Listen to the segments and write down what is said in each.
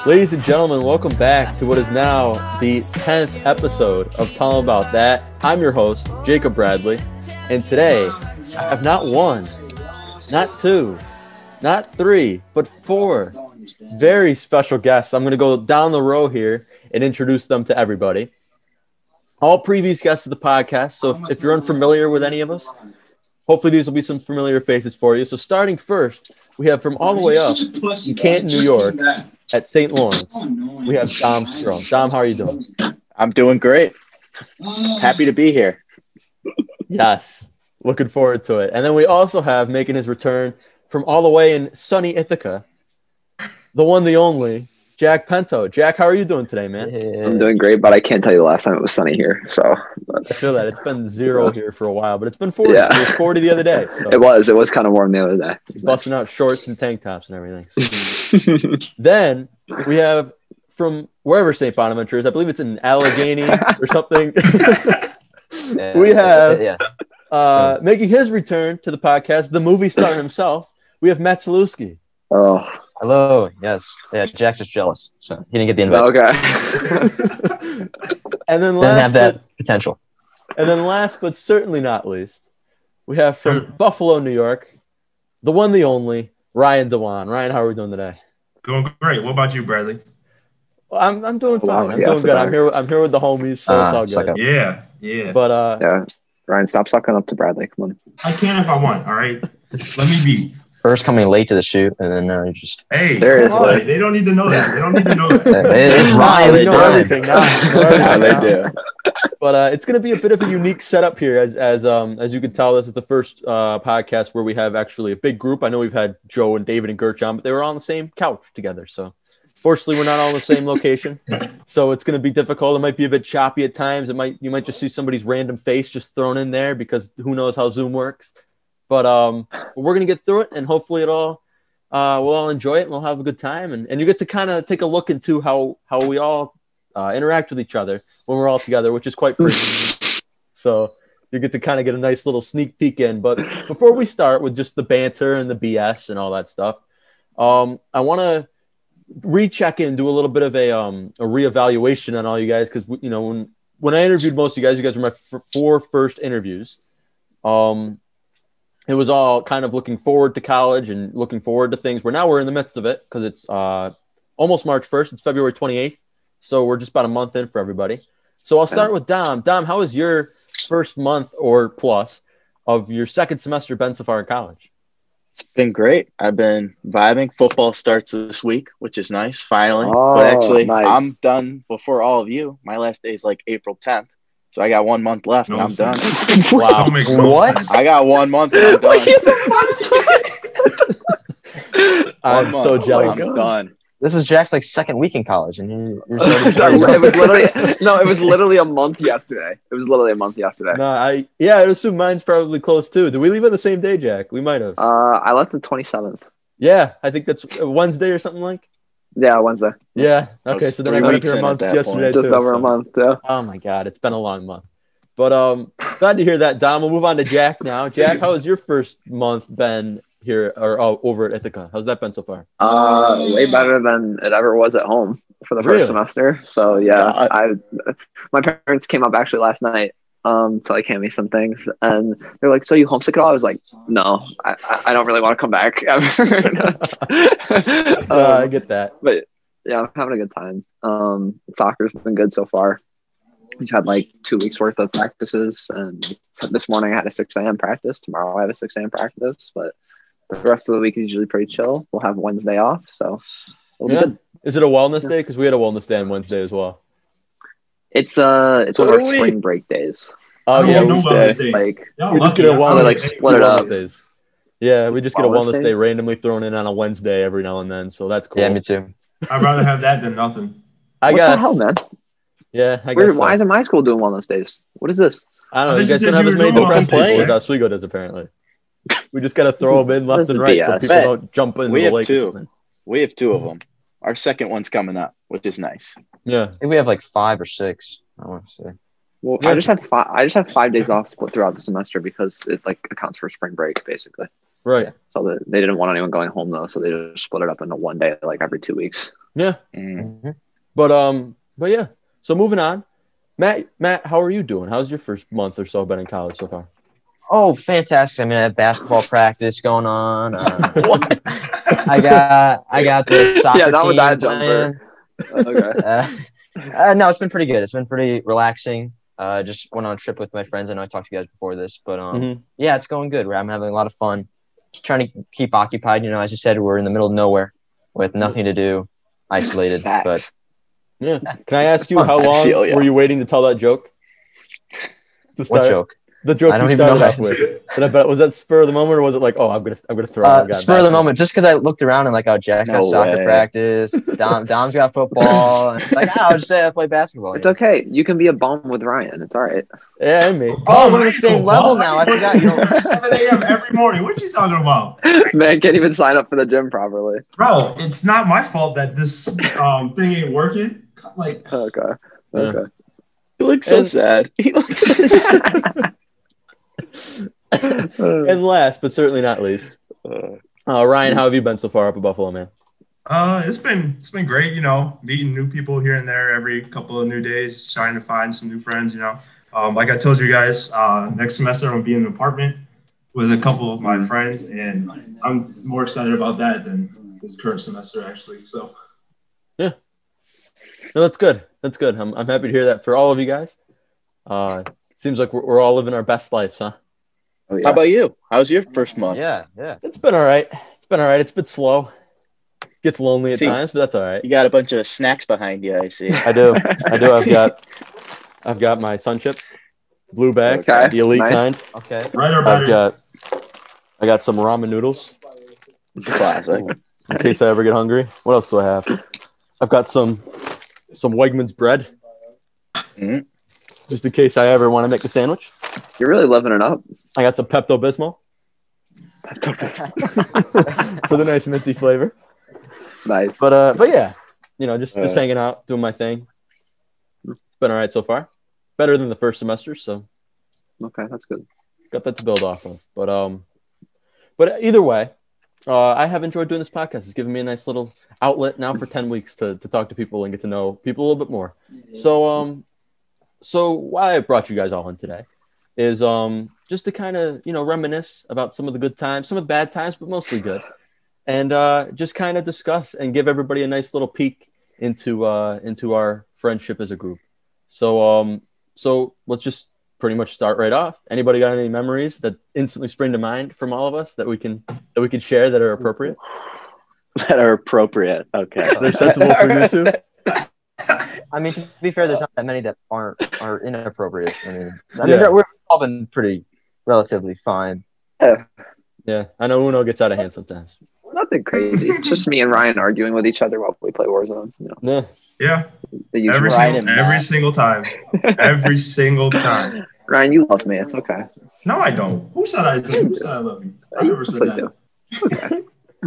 Ladies and gentlemen, welcome back to what is now the 10th episode of Tell 'em About That. I'm your host, Jacob Bradley, and today I have not one, not two, not three, but four very special guests. I'm going to go down the row here and introduce them to everybody. All previous guests of the podcast, so if you're unfamiliar with any of us, hopefully these will be some familiar faces for you. So starting first, we have from all the way up in Canton, New York, at St. Lawrence, we have Dom Scro. Dom, how are you doing? I'm doing great. Happy to be here. Yes, looking forward to it. And then we also have making his return from all the way in sunny Ithaca, the one, the only, Jack Pento. Jack, how are you doing today, man? I'm doing great, but I can't tell you the last time it was sunny here. So I feel that it's been zero here for a while, but it's been 40. Yeah. It was 40 the other day. So. It was kind of warm the other day. Busting out shorts and tank tops and everything. So. Then we have from wherever St. Bonaventure is, I believe it's in Allegheny or something. We have making his return to the podcast, the movie star himself. We have Matt Salewski. Oh. Hello. Yes. Yeah. Jack's just jealous, so he didn't get the invite. Okay. And then didn't have that potential. And then last but certainly not least, we have from Buffalo, New York, the one, the only, Ryan Dewan. Ryan, how are we doing today? Doing great. What about you, Bradley? Well, I'm doing fine. I'm doing good. I'm here with the homies, so it's all good. Yeah. But yeah, Ryan, stop sucking up to Bradley. Come on. I can if I want. All right. Let me be. First coming late to the shoot, and then now you're just seriously. They don't need to know that. It's Ryan. They know everything now. They do. But it's going to be a bit of a unique setup here, as you can tell. This is the first podcast where we have actually a big group. I know we've had Joe and David and Gert on, but they were on the same couch together. So, fortunately, we're not all in the same location. So it's going to be difficult. It might be a bit choppy at times. You might just see somebody's random face just thrown in there because who knows how Zoom works. But we're going to get through it, and hopefully we'll all enjoy it, and we'll have a good time. And you get to kind of take a look into how we all interact with each other when we're all together, which is quite freaking. So you get to kind of get a nice little sneak peek in. But before we start with just the banter and the BS and all that stuff, I want to recheck in, do a little bit of a reevaluation on all you guys, because when I interviewed most of you guys were my four first interviews. It was all kind of looking forward to college and looking forward to things. Now we're in the midst of it because it's almost March 1st. It's February 28th. So we're just about a month in for everybody. So I'll start with Dom. Dom, how has your first month or plus of your second semester been so far in college? It's been great. I've been vibing. Football starts this week, which is nice, finally. But actually, nice. I'm done before all of you. My last day is like April 10th. So I got 1 month left and I'm done. Wow. What? I got 1 month and I'm done. I'm so jealous. I'm done. This is Jack's second week in college, and you're it was literally a month yesterday. No, I assume mine's probably close too. Did we leave on the same day, Jack? We might have. I left the 27th. Yeah, I think that's Wednesday or something like. Yeah, Wednesday. Yeah. Okay, so then I got here a month yesterday too. Just over a month. Yeah. Oh my God, it's been a long month. But glad to hear that, Dom. We'll move on to Jack now. Jack, how has your first month been here or over at Ithaca? How's that been so far? Way better than it ever was at home for the first semester. So yeah, my parents came up actually last night to hand me some things, and they're like, "So you homesick at all?" I was like, "No, I don't really want to come back." I get that, but yeah, I'm having a good time. Soccer's been good so far. We've had 2 weeks worth of practices, and this morning I had a 6 a.m. practice. Tomorrow I have a 6 a.m. practice, but the rest of the week is usually pretty chill. We'll have Wednesday off, so it'll be good. Is it a wellness day? Because we had a wellness day on Wednesday as well. It's one of our spring break days. Oh yeah, no wellness days. We just get a wellness split it up. Days. Yeah, we just get a wellness day randomly thrown in on a Wednesday every now and then, so that's cool. Yeah, me too. I'd rather have that than nothing. I guess. What the hell, man? Yeah, I guess. Why isn't my school doing wellness days? What is this? I don't know. You guys don't have as many depressed people as Oswego does, apparently. We just got to throw them in left and right so people don't jump in the lake. We have 2 of them. Our second one's coming up, which is nice. Yeah. I think we have 5 or 6, I want to say. Well, I just have 5 days off split throughout the semester because it accounts for spring break, basically. Right. So they didn't want anyone going home though, so they just split it up into one day, like every 2 weeks. Yeah. Mm-hmm. But yeah. So moving on, Matt, how are you doing? How's your first month or so been in college so far? Oh, fantastic! I mean, I have basketball practice going on. I got the soccer yeah, not team with that jumper. Okay. No, it's been pretty good. It's been pretty relaxing. Just went on a trip with my friends. I know I talked to you guys before this, but yeah, it's going good. I'm having a lot of fun. Just trying to keep occupied. You know, as you said, we're in the middle of nowhere with nothing to do, isolated. But yeah, can I ask you how long were you waiting to tell that joke? What joke? The joke you started off with. Was that spur of the moment, or was it like, oh, I'm gonna throw it? Spur of the moment, just because I looked around and like, oh, Jack's got soccer practice, Dom's got football, and like, I'll just say I play basketball. It's okay. You can be a bum with Ryan. It's all right. Yeah, me. Oh, we're on the same level now. I forgot. You know, 7 a.m. every morning. What you talking about? Man can't even sign up for the gym properly. Bro, it's not my fault that this thing ain't working. Like, okay. He looks so sad. He looks so sad. And last but certainly not least, Ryan, how have you been so far up at Buffalo, man? It's been great, you know, meeting new people here and there every couple of new days, trying to find some new friends, you know. Like I told you guys, next semester I'm gonna be in an apartment with a couple of my friends, and I'm more excited about that than this current semester actually. So yeah. No, that's good. That's good. I'm happy to hear that for all of you guys. Seems like we're all living our best lives, huh? Oh, yeah. How about you? How's your first month? Yeah. It's been all right. It's been slow. Gets lonely at times, but that's all right. You got a bunch of snacks behind you, I see. I do. I've got my Sun Chips, blue bag, the elite kind. Okay. Right or better. I got some ramen noodles. Classic. In case I ever get hungry. What else do I have? I've got some Wegmans bread. Mm-hmm. Just in case I ever want to make a sandwich. You're really living it up. I got some Pepto-Bismol. For the nice minty flavor. Nice. But yeah, you know, just hanging out, doing my thing. It's been all right so far. Better than the first semester, so okay, that's good. Got that to build off of. But either way, I have enjoyed doing this podcast. It's given me a nice little outlet now for 10 weeks to talk to people and get to know people a little bit more. So why I brought you guys all in today is just to kind of, you know, reminisce about some of the good times, some of the bad times, but mostly good. And just kind of discuss and give everybody a nice little peek into our friendship as a group. So let's just pretty much start right off. Anybody got any memories that instantly spring to mind from all of us that we can share that are appropriate? That are appropriate. Okay. They're sensible for you too. I mean, to be fair, there's not that many that are inappropriate. I mean, we're all been pretty relatively fine. Yeah, I know Uno gets out of hand sometimes. Nothing crazy. It's just me and Ryan arguing with each other while we play Warzone. You know? Yeah. Every single time. Every single time. Ryan, you love me. It's okay. No, I don't. Who said I love you? I never said that. Okay.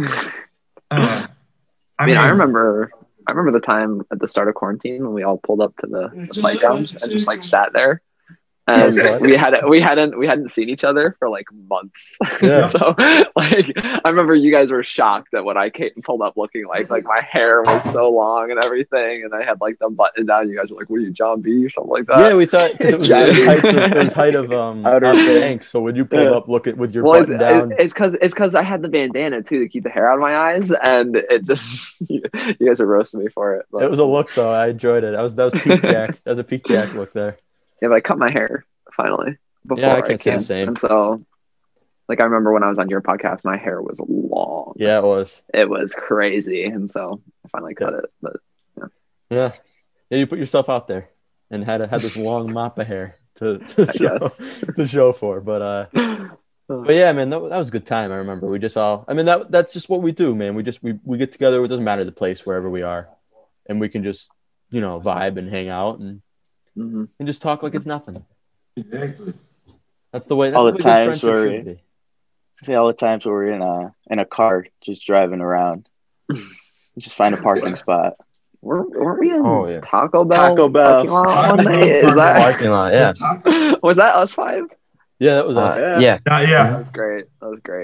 I remember the time at the start of quarantine when we all pulled up to the playground and just like sat there. And we hadn't seen each other for like months. Yeah. So like I remember you guys were shocked that when I pulled up looking like my hair was so long and everything, and I had like them buttoned down. You guys were like, "What are you, John B?" or something like that. Yeah, we thought it was height of Outer Banks. So when you pulled up, with your button down, it's because I had the bandana too to keep the hair out of my eyes, and it just you guys were roasting me for it. But. It was a look though. I enjoyed it. That was peak Jack. That was a peak Jack look there. Yeah, but I cut my hair finally. Yeah, I can't say the same. And so, like, I remember when I was on your podcast, my hair was long. Yeah, it was. It was crazy, and so I finally cut it. But yeah, you put yourself out there and had this long mop of hair to show for. But yeah, man, that was a good time. I remember we just all. I mean, that's just what we do, man. We get together. It doesn't matter the place, wherever we are, and we can just vibe and hang out and just talk like it's nothing. Exactly. That's the way. All the times where we're in a car just driving around, just find a parking spot. Weren't we in Taco Bell? Taco Bell. One night? Is that parking lot? Yeah. Was that us five? Yeah, that was us. Yeah. That was great. It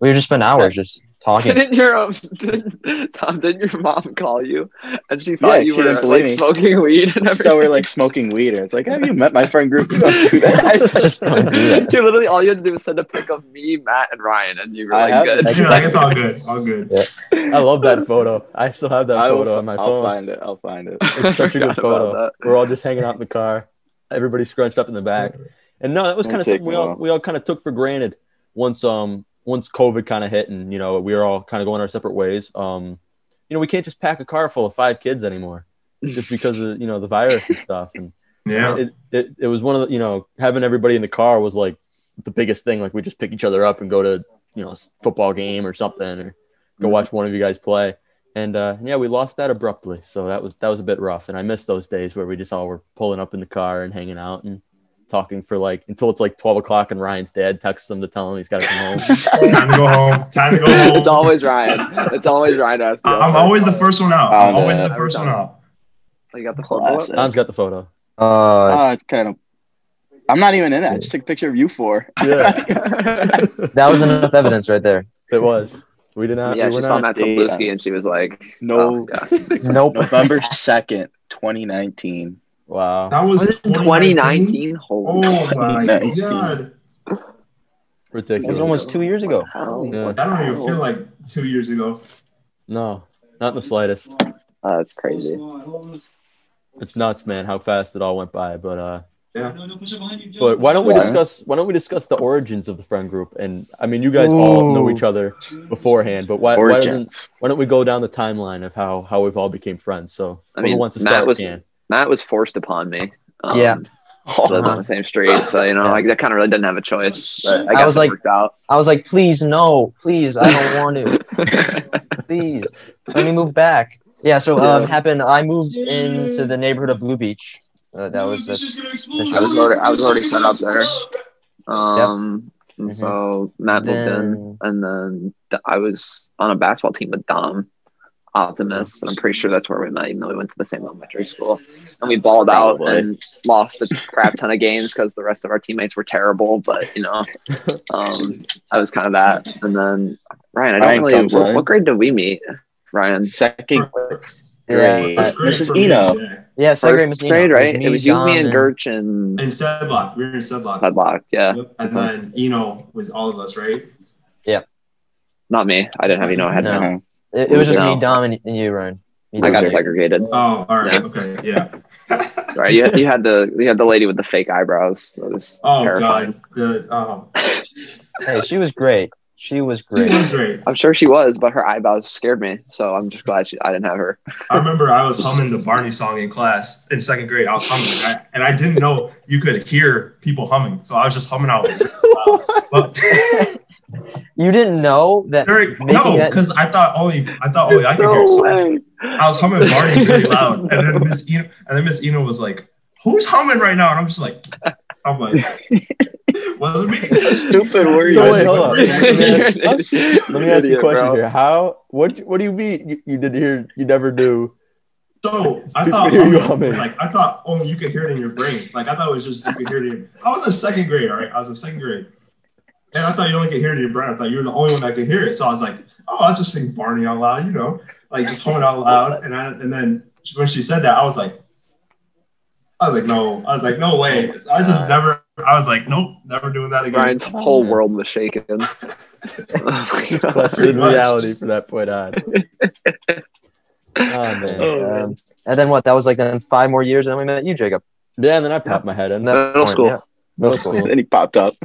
We would just spend hours just talking. Didn't your Tom? Didn't your mom call you and she thought you were like smoking weed and everything? So we're like smoking weed, and it's like, have you met my friend group? You don't do that. Just don't do that. Dude, literally, all you had to do was send a pic of me, Matt, and Ryan, and you were like, good. You're like, it's all good, all good. Yeah. I love that photo. I still have that photo on my phone. I'll find it. It's such a good photo. We're all just hanging out in the car. Everybody scrunched up in the back. And no, that was kind of something we all kind of took for granted once COVID kind of hit, and we were all kind of going our separate ways. We can't just pack a car full of 5 kids anymore just because of the virus and stuff. And it was one of the having everybody in the car was like the biggest thing. Like we just pick each other up and go to a football game or something, or go watch one of you guys play. And we lost that abruptly, so that was a bit rough. And I miss those days where we just all were pulling up in the car and hanging out and talking for until it's 12 o'clock, and Ryan's dad texts him to tell him he's got to come home. Time to go home. It's always Ryan. I'm always the first one out. Oh, you got the photo? Tom's got the photo. It's kind of. I'm not even in it. I just took a picture of you 4. Yeah. That was enough evidence right there. It was. We did not. Yeah, she saw Matt Salewski and she was like, "No, nope." November 2nd, 2019. Wow. That was 2019. Oh my god. Ridiculous. It was almost 2 years ago. Yeah. I don't even feel like 2 years ago. No, not in the slightest. That's crazy. It's nuts, man, how fast it all went by. But yeah. But why don't we discuss the origins of the friend group? And I mean, you guys all know each other beforehand, but why don't we go down the timeline of how we've all became friends? So who wants to start? Matt was forced upon me. Yeah. Lived on the same street, so like that kind of really didn't have a choice. But I guess it worked out. I was like, please, no, please, I don't want to. Please, let me move back. Yeah, so happened. I moved into the neighborhood of Blue Beach. That was I was already set up there. And so Matt moved in, and then I was on a basketball team with Dom Optimist, and I'm pretty sure that's where we met, even though we went to the same elementary school. And we balled out and lost a crap ton of games because the rest of our teammates were terrible. But I was kind of that. And then Ryan, I don't really. What grade did we meet? Ryan, second grade. Mrs. Eno. Yeah, second grade, Mrs. Eno. Right? It was you, me, and Gerch, and Sedlock. We were in Sedlock. Sedlock, yeah. Yep. And then Eno was all of us, right? Yeah. Not me. I didn't have Eno. I had no. It was just me, Dom, and you, Ryan. I got segregated. Oh, all right. Yeah. Okay. Yeah. Right. You had the lady with the fake eyebrows. That was terrifying. God. Hey, she was great. She was great. I'm sure she was, but her eyebrows scared me. So I'm just glad I didn't have her. I remember I was humming the Barney song in class in second grade. I was humming, and I didn't know you could hear people humming, so I was just humming out. You didn't know that? No, because I thought only I could hear. So I was humming Barney really loud, and then Miss Eno was like, "Who's humming right now?" And I'm like, wasn't me. Stupid word. So wait, hold on. Let me ask you a question here. What do you mean you didn't hear? You never knew. So I thought I thought only you could hear it in your brain. Like I thought it was just you could hear it. I was in second grade, all right. I was in second grade, and I thought you only could hear it in your brain. I thought you were the only one that could hear it. So I was like, oh, I'll just sing Barney out loud, like just humming out loud. And then when she said that, I was like, no. I was like, no way. I just never. I was like, nope, never doing that again. Ryan's whole world was shaken. Just questioned reality from that point on. Oh man. And then what? That was like then 5 more years, and then we met you, Jacob. Yeah, and then I popped my head in. Middle school. Yeah. Middle school. And then he popped up.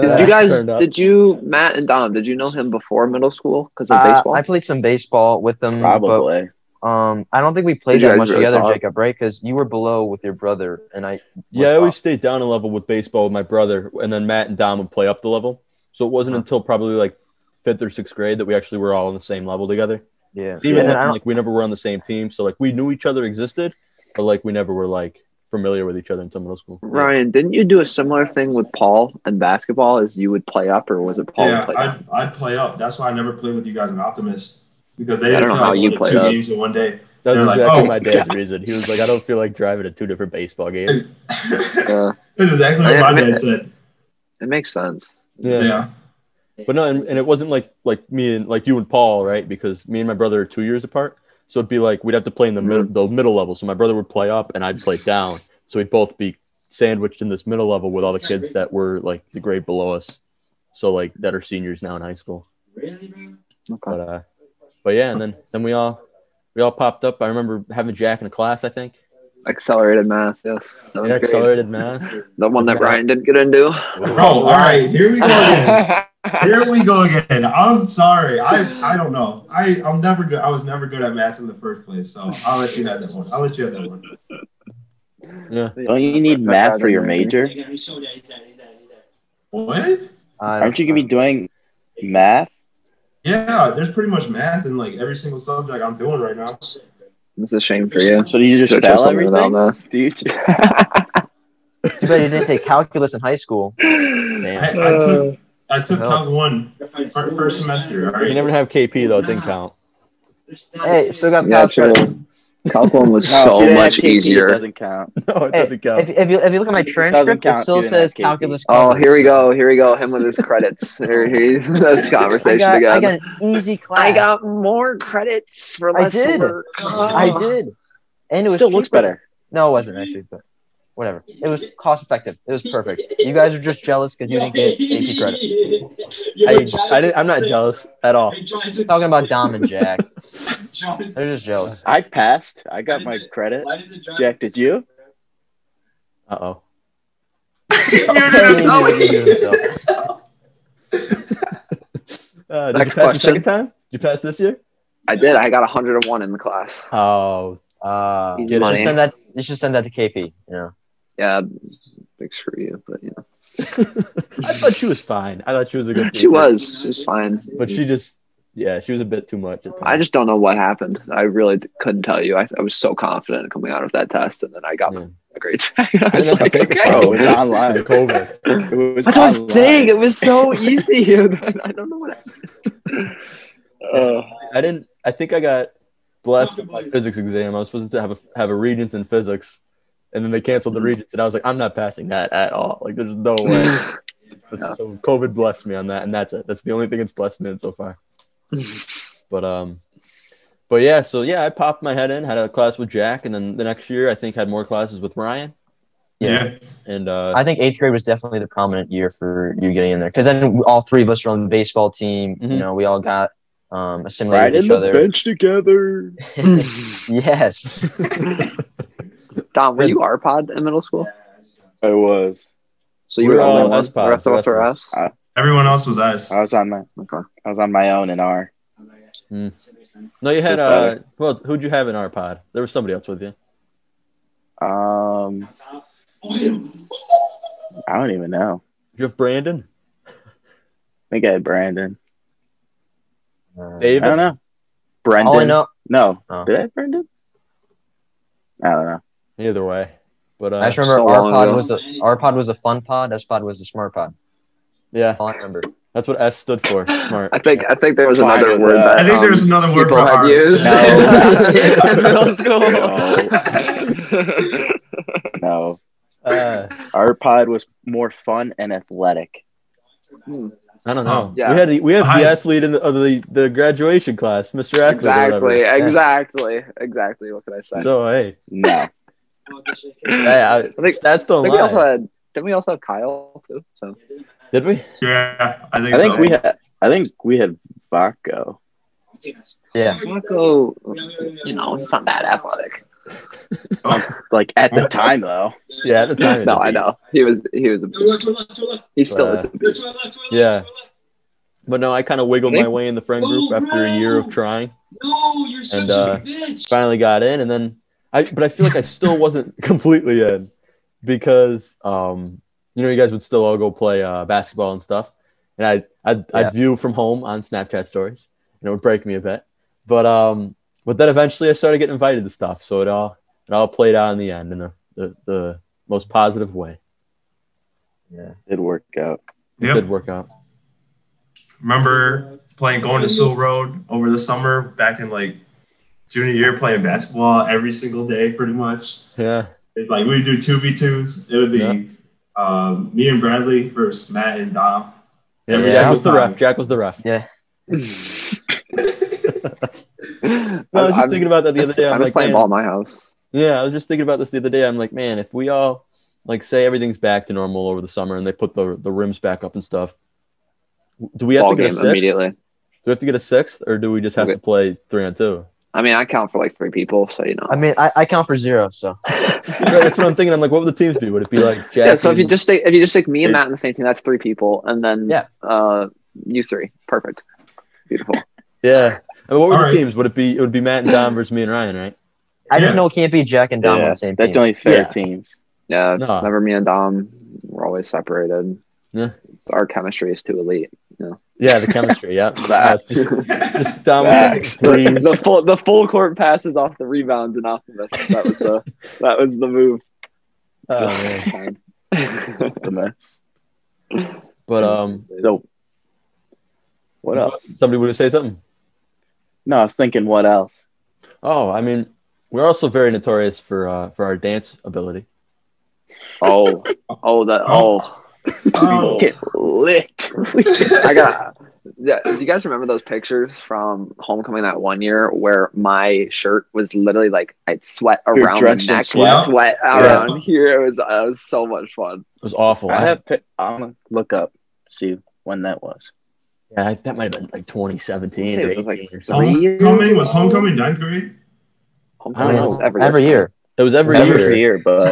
Matt and Dom, did you know him before middle school because of baseball? I played some baseball with them. Probably. But, I don't think we played that much together, Jacob, right? Because you were below with your brother, and I. Yeah, I always stayed down a level with baseball with my brother, and then Matt and Dom would play up the level. So it wasn't until probably like 5th or 6th grade that we actually were all on the same level together. Yeah. Even then, we never were on the same team, so like we knew each other existed, but like we never were like familiar with each other until middle school. Ryan, didn't you do a similar thing with Paul in basketball? As you would play up, or was it Paul? Yeah, I'd play up. That's why I never played with you guys in Optimist. Because they didn't know how you played 2 games in one day. That was exactly my dad's reason. He was like, I don't feel like driving to 2 different baseball games. That's exactly what my dad said. It makes sense. Yeah. But no, and it wasn't like me and like you and Paul, right? Because me and my brother are 2 years apart. So it'd be like we'd have to play in the middle level. So my brother would play up and I'd play down. So we'd both be sandwiched in this middle level with all the kids that were like the grade below us. So like that are seniors now in high school. Really, bro? Okay. But yeah, and then we all popped up. I remember having Jack in a class, I think. Accelerated math, yes. Yeah, accelerated math. The one that Ryan didn't get into. Bro, all right, here we go again. Here we go again. I'm sorry. I don't know. I'm never good. I was never good at math in the first place. So I'll let you have that one. Yeah. Don't you need math for your major? What? Aren't you gonna be doing math? Yeah, there's pretty much math in like every single subject I'm doing right now. It's a shame for you. So do you just spell everything? Do you? Too bad you didn't take calculus in high school. I took Calc 1 first semester. All right. You never have KP though. It didn't count. Hey, still got Calc credit. Calc 1 was so much easier. It doesn't count. No, it doesn't count. If you look at my transcript, it still says calculus. Oh, here we go. Him with his credits. That's conversation again. I got an easy class. I got more credits for less work. I did. And it was still looks better. No, it wasn't actually, but whatever. It was cost effective. It was perfect. You guys are just jealous because you didn't get AP credit. I'm not jealous at all. Talking about Dom and Jack. They're just jealous. I passed. I got my credit. Jack, did you? Uh-oh. You did himself. Did you pass the second time? Did you pass this year? I did. I got 101 in the class. Oh. You should send that to KP. Yeah, big screw you, but I thought she was fine. I thought she was a good teacher. She was fine. But she was a bit too much. I just don't know what happened. I really couldn't tell you. I was so confident coming out of that test, and then I got my grades back. I was like, okay. It was online. COVID. That's what I was saying. It was so easy. I don't know what happened. I think I got blessed with my physics exam. I was supposed to have a regents in physics, and then they canceled the regents, and I was like, I'm not passing that at all. Like, there's no way. So COVID blessed me on that, and that's it. That's the only thing it's blessed me in so far. But yeah, so yeah, I popped my head in, had a class with Jack, and then the next year I think had more classes with Ryan. Yeah. And I think 8th grade was definitely the prominent year for you getting in there, because then all three of us were on the baseball team. Mm-hmm. We all got assimilated with each other. Bench together. Yes. Dom, were you R-Pod in middle school? I was. So you were all S-Pod. The rest of us were S? Everyone else was S. I was on my own in R. No, you had who'd you have in our pod? There was somebody else with you. I don't even know. Did you have Brandon? I think I had Brandon. David? I don't know. Brendan? All I know. No. Oh. Did I have Brendan? I don't know. Either way. But I just remember our pod was a fun pod. S pod was a smart pod. Yeah. All I remember. That's what S stood for. Smart. I think there was another word that I think there was another word people had used in middle school. No. Our pod was more fun and athletic. I don't know. Yeah. We had the athlete of the graduation class, Mr. Athlete. Exactly. What could I say? So hey. No. I think stats don't lie. Didn't we also have Kyle too? So did we? Yeah, I think I think we had Vaco. Yeah. Vaco, he's not that athletic. Like at the time though. Yeah, at the time. No, I know. He was a beast. He still is a beast. Yeah. But no, I kind of wiggled my way in the friend group after a year of trying. And finally got in, and then but I feel like I still wasn't completely in because you guys would still all go play basketball and stuff. And I'd view from home on Snapchat stories, and it would break me a bit. But then eventually I started getting invited to stuff, so it all played out in the end in the most positive way. Yeah, it worked out. It did work out. Remember going to Sul Road over the summer back in like junior year, playing basketball every single day, pretty much. Yeah, it's like we would do 2v2s. It would be me and Bradley versus Matt and Dom. Yeah, Jack was the ref. Jack was the ref. Yeah. No, I was just thinking about that the other day. I'm like, playing ball at my house. Yeah, I was just thinking about this the other day. I'm like, man, if we all like say everything's back to normal over the summer and they put the rims back up and stuff, do we have Ball to get a sixth? immediately? Do we have to get a sixth, or do we just have to play 3-on-2? I mean, I count for like 3 people, so you know. I mean, I count for 0, so. Right, that's what I'm thinking. I'm like, what would the teams be? Would it be like Jack? Yeah, so if you just stick me and Matt in the same team, that's 3 people, and then you 3. Perfect. Beautiful. Yeah. I mean, what were the teams? Would it be Matt and Dom versus me and Ryan, right? I just know it can't be Jack and Dom on the same team. That's only fair teams. Yeah, it's never me and Dom. We're always separated. Yeah. Our chemistry is too elite. Yeah, the chemistry. Yeah, just Dom. The full court passes off the rebounds and Optimus. That was the move. Oh man, the mess. But so what else? Somebody would say something. No, I was thinking what else. Oh, I mean, we're also very notorious for our dance ability. Oh. Get lit. Do you guys remember those pictures from homecoming that one year where my shirt was literally like I'd sweat around the neck, sweat around here? It was so much fun. It was awful. I'm gonna look up, see when that was. Yeah, that might have been like 2017 or 18 or something. Was homecoming 9th grade? Homecoming was every year. It was every year, but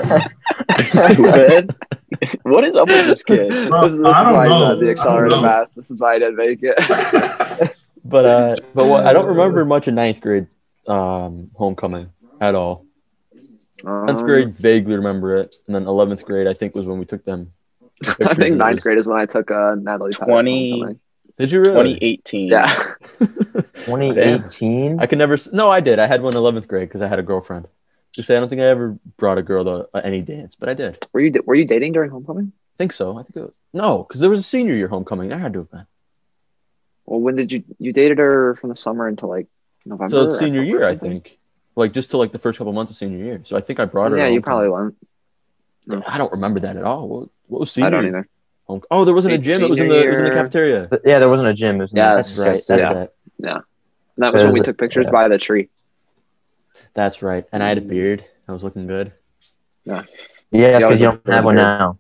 what is up with this kid? Bro, this is why he's not the accelerated math. This is why I didn't make it. but what, I don't remember much of 9th grade homecoming at all. 10th grade, vaguely remember it, and then 11th grade, I think, was when we took them. I think 9th grade is when I took Natalie. 20. Did you really? 2018. Yeah. 2018. I could never. No, I did. I had one 11th grade because I had a girlfriend. Just say I don't think I ever brought a girl to any dance, but I did. Were you dating during homecoming? I think so. I think no, because there was a senior year homecoming. I had to have been. Well, when did you dated her from the summer until like November? So it's senior year, I think. Like just to like the first couple months of senior year. So I think I brought her. Yeah, you probably went. I don't remember that at all. What was senior? I don't either. Oh, there wasn't a gym. It was in the cafeteria. Yeah, there wasn't a gym. That's right. That's it. Yeah, and that was when we took pictures by the tree. That's right. And I had a beard. I was looking good. Yeah. Yeah, because you don't have one now.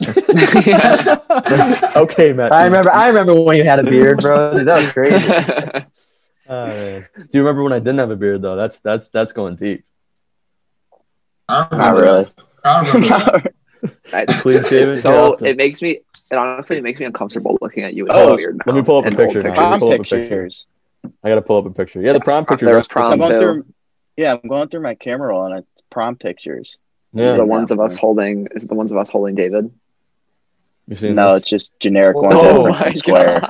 Okay, Matt. I remember when you had a beard, bro. Dude, that was crazy. Do you remember when I didn't have a beard though? That's going deep. Not really. I remember. It honestly makes me uncomfortable looking at you with a beard now. Let me pull up a picture now. Prom pictures. I gotta pull up a picture. Yeah, the prom pictures. There's prom too. I'm going through my camera roll and it's prom pictures. Yeah. Is it the ones of us holding David? You seen no, this? It's just generic ones. Oh my square.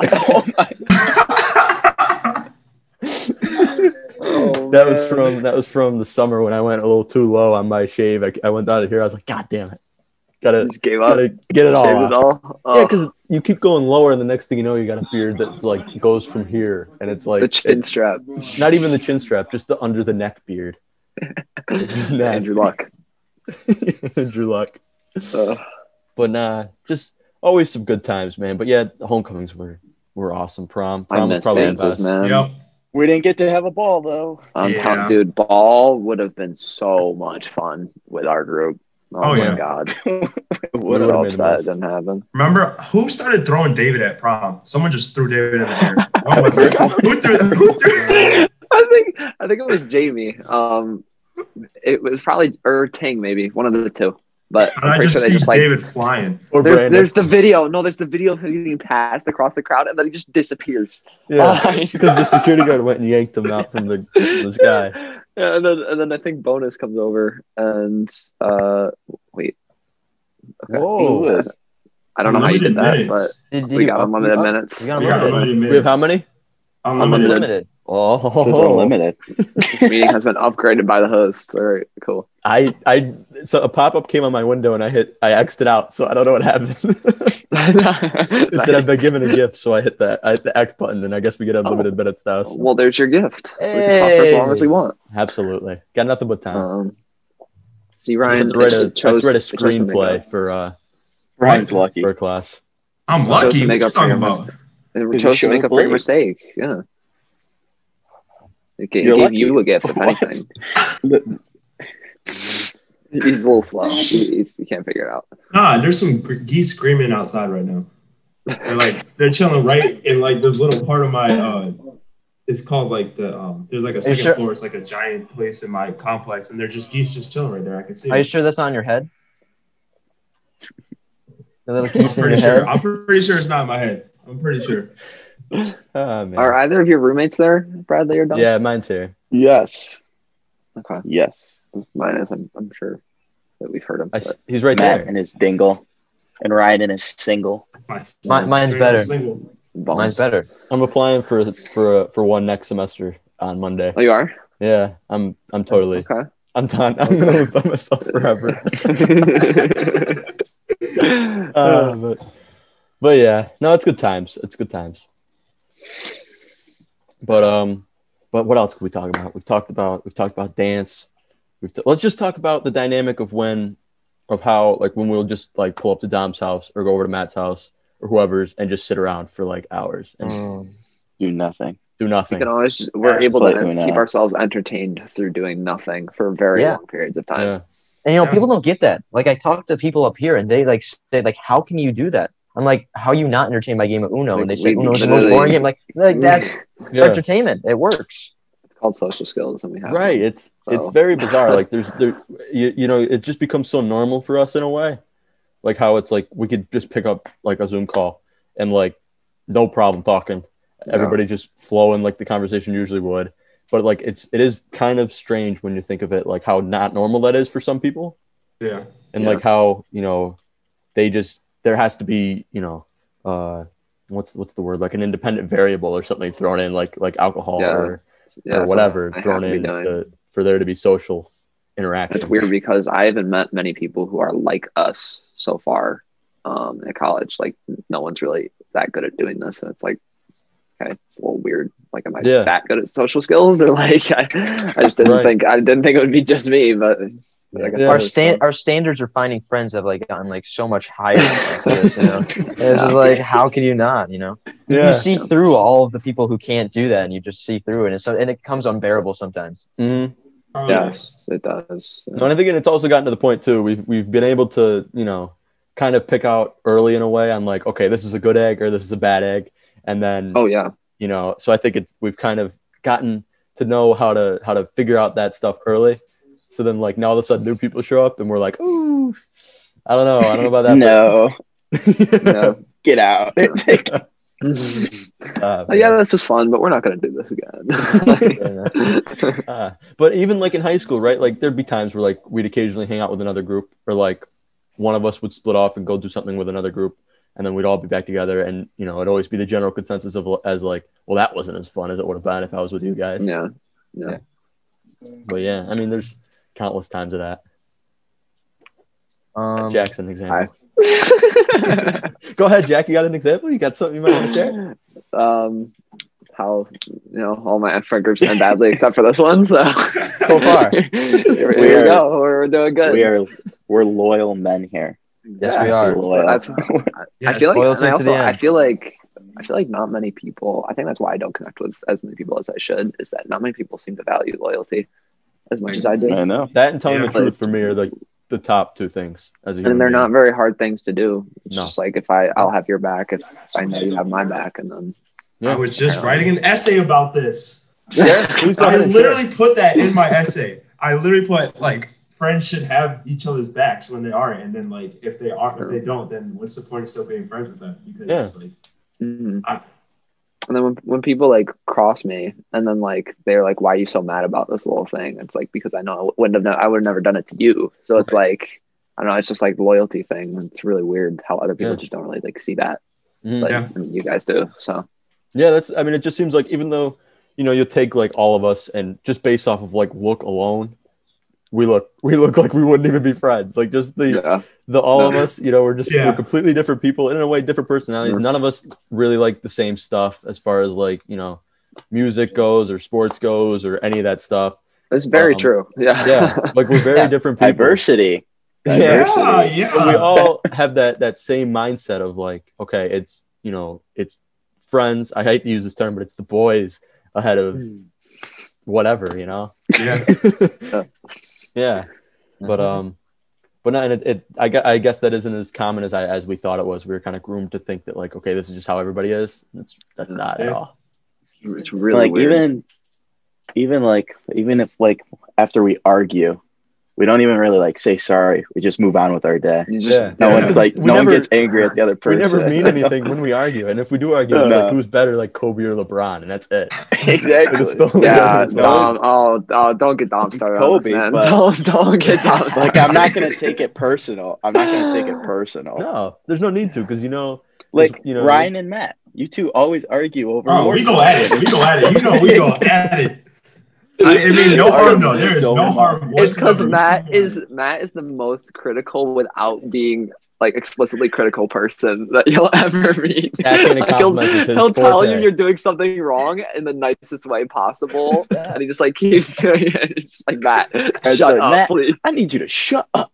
That was from the summer when I went a little too low on my shave. I went down to here. I was like, God damn it. Gotta get it all. Yeah, because you keep going lower, and the next thing you know, you got a beard that like goes from here, and it's like the chin strap. Not even the chin strap, just the under the neck beard. Just Andrew Luck. Andrew Luck. But nah, just always some good times, man. But yeah, the homecomings were awesome. Prom was probably the best. Man. Yep. We didn't get to have a ball though. Dude, ball would have been so much fun with our group. Oh my God. We're so upset it didn't happen. Remember, who started throwing David at prom? Someone just threw David in the air. What was it? Who threw I think it was Jamie. It was probably Ting, maybe one of the two. But I just see David flying. There's the video. No, there's the video of him getting passed across the crowd, and then he just disappears. Yeah, because the security guard went and yanked him out from the sky. Yeah, and then I think Bonus comes over and wait. Okay. Whoa! I don't know how you did that, but we got unlimited minutes. We have how many? Unlimited. Oh, it's unlimited. This meeting has been upgraded by the host. All right, cool. So a pop-up came on my window and I X'd it out, so I don't know what happened. It said I've been given a gift, so I hit the X button, and I guess we get unlimited minutes now. So. Well, there's your gift. So we can talk for as long as we want. Absolutely, got nothing but time. See, Ryan, I write a screenplay for Ryan's lucky for a class. I'm lucky. What you talking about? We're supposed to make up for your mistake. Yeah. It gave you a gift, if anything. He's a little slow. He can't figure it out. Nah, there's some geese screaming outside right now. They're chilling right in like this little part of my it's called like the there's like a second floor. It's like a giant place in my complex, and they're just geese just chilling right there. I can see. Are you sure that's on your head? The little geese in your head. I'm pretty sure it's not in my head. I'm pretty sure. Are either of your roommates there, Bradley or Don? Yeah, mine's here. Yes. Okay. Yes. Mine is. I'm sure that we've heard him. He's right Matt there. and his dingle, and Ryan and his single. Mine's better. Mine's better. I'm applying for one next semester on Monday. Oh, you are? Yeah, I'm totally. Okay. I'm done. I'm gonna live by myself forever. But yeah, no, it's good times. It's good times. But what else could we talk about? We've talked about dance. Let's just talk about the dynamic of how like when we'll just like pull up to Dom's house or go over to Matt's house or whoever's and just sit around for like hours and do nothing. We're able to keep ourselves entertained through doing nothing for very long periods of time. Yeah. And people don't get that. Like I talk to people up here and they like say like, how can you do that? I'm like, how are you not entertained by a game of Uno? Like, and they say Uno is the most boring game. Like that's entertainment. It works. It's called social skills, and we have right. It's very bizarre. Like you know, it just becomes so normal for us in a way. Like how it's like we could just pick up like a Zoom call and like no problem talking. Everybody just flowing like the conversation usually would. But like it is kind of strange when you think of it, like how not normal that is for some people. Yeah. And like how, you know, there has to be, you know, what's the word, like an independent variable or something thrown in, like alcohol or whatever thrown in for there to be social interaction. It's weird because I haven't met many people who are like us so far at college. Like no one's really that good at doing this, and it's like, okay, it's a little weird. Like, am I that good at social skills, or like I just didn't think it would be just me, but. Our standards of finding friends have like gotten like so much higher after this, you know. It's just like, how can you not, you know? You see through all of the people who can't do that, and you just see through it, and it becomes unbearable sometimes. Mm-hmm. Yes, it does. No, and I think it's also gotten to the point too. We've been able to, you know, kind of pick out early in a way. I'm like, okay, this is a good egg or this is a bad egg, and then you know. So I think we've kind of gotten to know how to figure out that stuff early. So then, like, now all of a sudden new people show up and we're like, ooh, I don't know about that. No, get out. This is fun, but we're not going to do this again. But even like in high school, right? Like there'd be times where like we'd occasionally hang out with another group, or like one of us would split off and go do something with another group, and then we'd all be back together. And you know, it'd always be the general consensus as like, well, that wasn't as fun as it would have been if I was with you guys. Yeah. But yeah, I mean, there's countless times of that. Jackson example. Go ahead, Jack. You got an example? You got something you might want to share? How, you know, all my friend groups end badly except for this one. So far, here we go. We're doing good. We're loyal men here. Yes, we are. So I feel like not many people. I think that's why I don't connect with as many people as I should. Is that not many people seem to value loyalty as much as I do. I know that and telling the truth for me are like the top two things. And they're not very hard things to do. It's just like I'll have your back if I know you have my back, and then. I was just writing an essay about this. I literally put that in my essay. I literally put like friends should have each other's backs when they aren't, and then like if they don't, then what's the point of still being friends with them? Because and then when people like cross me and then like they're like, why are you so mad about this little thing? It's like, because I know I would have never done it to you. So it's like, I don't know, it's just like the loyalty thing. It's really weird how other people just don't really like see that. But I mean, you guys do. So it just seems like, even though, you know, you'll take like all of us and just based off of like look alone, we look like we wouldn't even be friends. Like just all of us, you know, we're completely different people, and in a way different personalities. None of us really like the same stuff as far as like, you know, music goes or sports goes or any of that stuff. It's very true. Yeah. Like we're very different people. Diversity. Yeah. And we all have that same mindset of like, okay, it's it's friends. I hate to use this term, but it's the boys ahead of whatever, Yeah. Yeah. But no, and I guess that isn't as common as we thought it was. We were kind of groomed to think that like, okay, this is just how everybody is. That's not at all. It's really like weird. even if like after we argue, we don't even really like say sorry. We just move on with our day. No one gets angry at the other person. We never mean anything when we argue, and if we do argue, it's like who's better, like Kobe or LeBron, and that's it. Exactly. Don't get Dom started on this, man. But don't get Dom started. Like I'm not gonna take it personal. No, there's no need to, because Ryan and Matt, you two always argue over. Oh, we go at it. We go at it. I mean, no harm though. There is no harm. It's because Matt is the most critical without being like explicitly critical person that you'll ever meet. He'll tell you you're doing something wrong in the nicest way possible, and he just like keeps doing it. It's just like, Matt, shut up, Matt, please. I need you to shut up.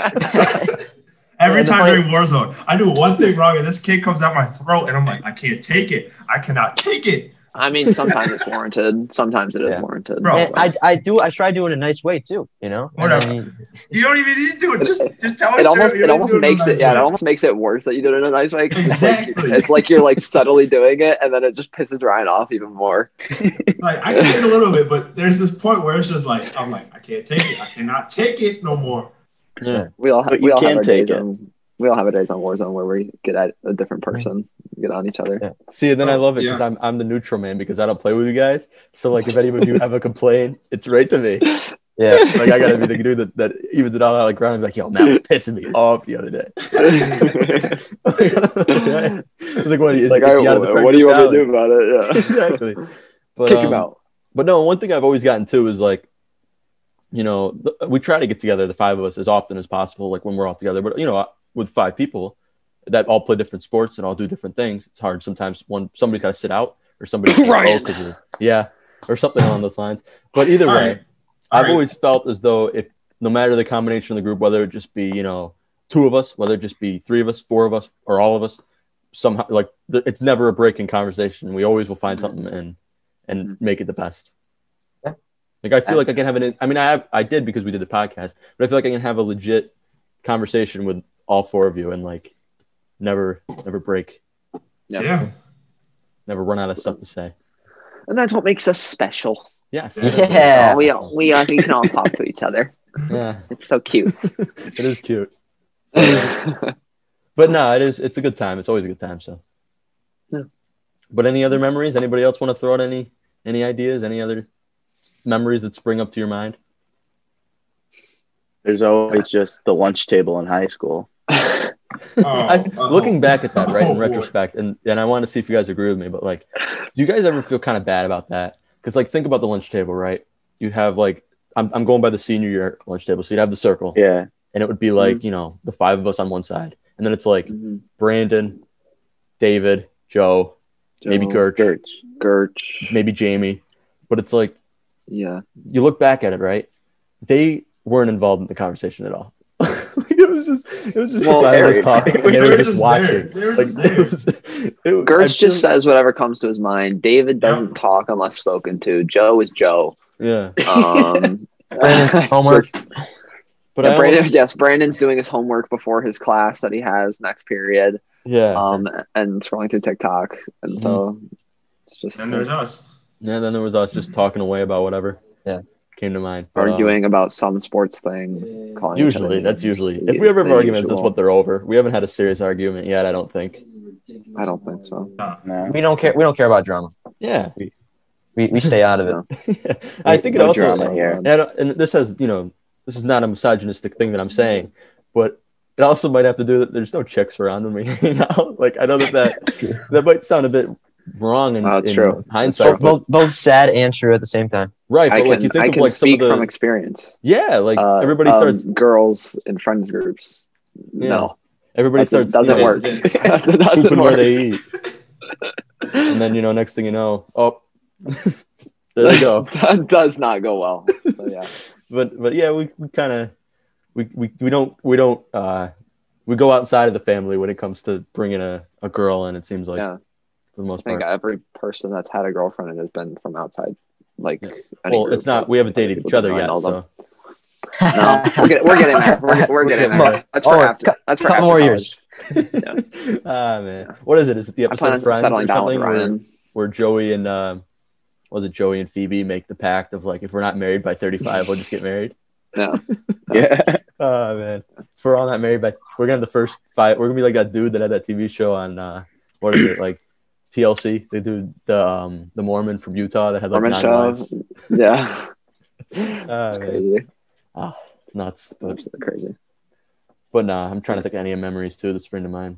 Every time during Warzone, I do one thing wrong, and this kid comes out my throat, and I'm like, I can't take it. I cannot take it. I mean, sometimes it's warranted. Sometimes it is warranted. Bro, I try to do it in a nice way too. Whatever. You don't even need to do it. Just tell it. It almost makes it. Yeah, it almost makes it worse that you do it in a nice way. Exactly. It's like you're like subtly doing it, and then it just pisses Ryan off even more. Like I can take a little bit, but there's this point where it's just like I'm like, I can't take it. I cannot take it no more. Yeah, we all have our days on Warzone where we get at a different person, get on each other. Yeah. See, and then I love it because I'm the neutral man, because I don't play with you guys. So like, if any of you have a complaint, it's right to me. Yeah, like I gotta be the dude that evens it all out. Like, Ryan, like, yo, Matt was pissing me off the other day. Okay. I was like, what do you want me to do about it? Yeah, exactly. But, kick him out. But no, one thing I've always gotten to is like, we try to get together, the five of us, as often as possible, like when we're all together. But with 5 people that all play different sports and all do different things, it's hard sometimes when somebody's got to sit out or somebody or something along those lines. But either way, I've always felt as though if no matter the combination of the group, whether it just be 2 of us, whether it just be 3 of us, 4 of us, or all of us, somehow like it's never a break in conversation. We always will find something and make it the best. Yeah. Like I feel like I can have I did because we did the podcast, but I feel like I can have a legit conversation with all 4 of you and like never break. Yeah. Never run out of stuff to say. And that's what makes us special. Yes. Yeah. We can all talk to each other. Yeah. It's so cute. It is cute. But no, it's a good time. It's always a good time. So. Yeah. But any other memories? Anybody else want to throw out any ideas? Any other memories that spring up to your mind? There's always just the lunch table in high school. Looking back at that, right, in retrospect, and I want to see if you guys agree with me, but like, do you guys ever feel kind of bad about that? Because like, think about the lunch table, right? You have like, I'm going by the senior year lunch table, so you'd have the circle, yeah, and it would be like the 5 of us on one side, and then it's like Brandon, David, Joe, maybe Gertch, maybe Jamie, but it's like, yeah, you look back at it, right? They weren't involved in the conversation at all. It was just Harry, talking. And they were just watching. Gertz just says whatever comes to his mind. David doesn't talk unless spoken to. Joe is Joe. Yeah. Homework. But Brandon's doing his homework before his class that he has next period. Yeah. And scrolling through TikTok, and so it's just. And there's us. Yeah. Then there was us just talking away about whatever. Yeah. Came to mind. Arguing about some sports thing. Usually if we ever have arguments, that's what they're over. We haven't had a serious argument yet, I don't think. I don't think so. No. We don't care about drama. Yeah. We stay out of it. I think it also drama here. And this has, this is not a misogynistic thing that I'm saying, but it also might have to do that there's no chicks around when we hang out. Like I know that might sound a bit wrong in hindsight. Both sad and true at the same time. Right, but like you think of like some of the from experience. Yeah, like everybody starts girls in friends groups. Yeah. No, everybody starts doesn't work. Doesn't pooping work. where they eat, and then next thing you know, there they go. That does not go well. So, yeah, but yeah, we we don't we go outside of the family when it comes to bringing a girl in. It seems like for the most part. I think every person that's had a girlfriend has been from outside. Like, well, it's not. We haven't dated each other yet, so. No, we're getting there. We're getting there. That's for after. That's for couple more years. Ah man, what is it? Is it the episode of Friends or something where Joey and was it Joey and Phoebe make the pact of like, if we're not married by 35, we'll just get married? No. Yeah. Oh man, if we're all not married by, we're gonna have the first 5. We're gonna be like that dude that had that TV show on what is it, like TLC? They do the Mormon from Utah that had like Mormon 9 wives. Yeah. Crazy. Oh, nuts. But, absolutely crazy. But nah, I'm trying to think of any memories too that spring to mind.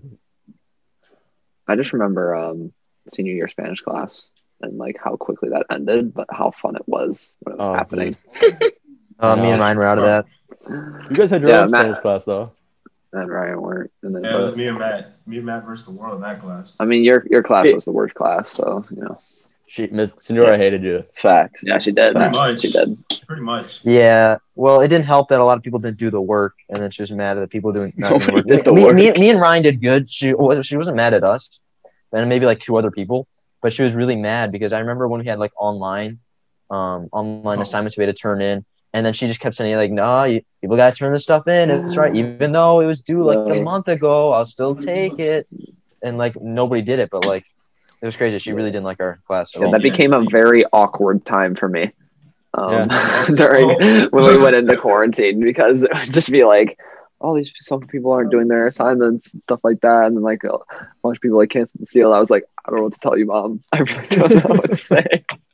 I just remember senior year Spanish class and like how quickly that ended, but how fun it was when it was happening. Me and Ryan were out of that. You guys had your own Spanish class though. And Ryan weren't. And then, it was me and Matt versus the world in that class. I mean, your class was the worst class, so you know. Miss Senora hated you. Facts. Yeah, she did. She did. Pretty much. Yeah. Well, it didn't help that a lot of people didn't do the work, and then she was mad at the people doing not doing work. Did the work. Me and Ryan did good. She wasn't mad at us, and maybe like 2 other people, but she was really mad because I remember when we had like online assignments we had to turn in, and then she just kept saying like, "No, people got to turn this stuff in. It's right, even though it was due like a month ago. I'll still take it." And like nobody did it, but like. It was crazy. She really didn't like our class. That became a very awkward time for me during when we went into quarantine because it would just be like, some people aren't doing their assignments and stuff like that, and then like a bunch of people like canceled the seal. I was like, I don't know what to tell you, Mom. I really don't know what to say.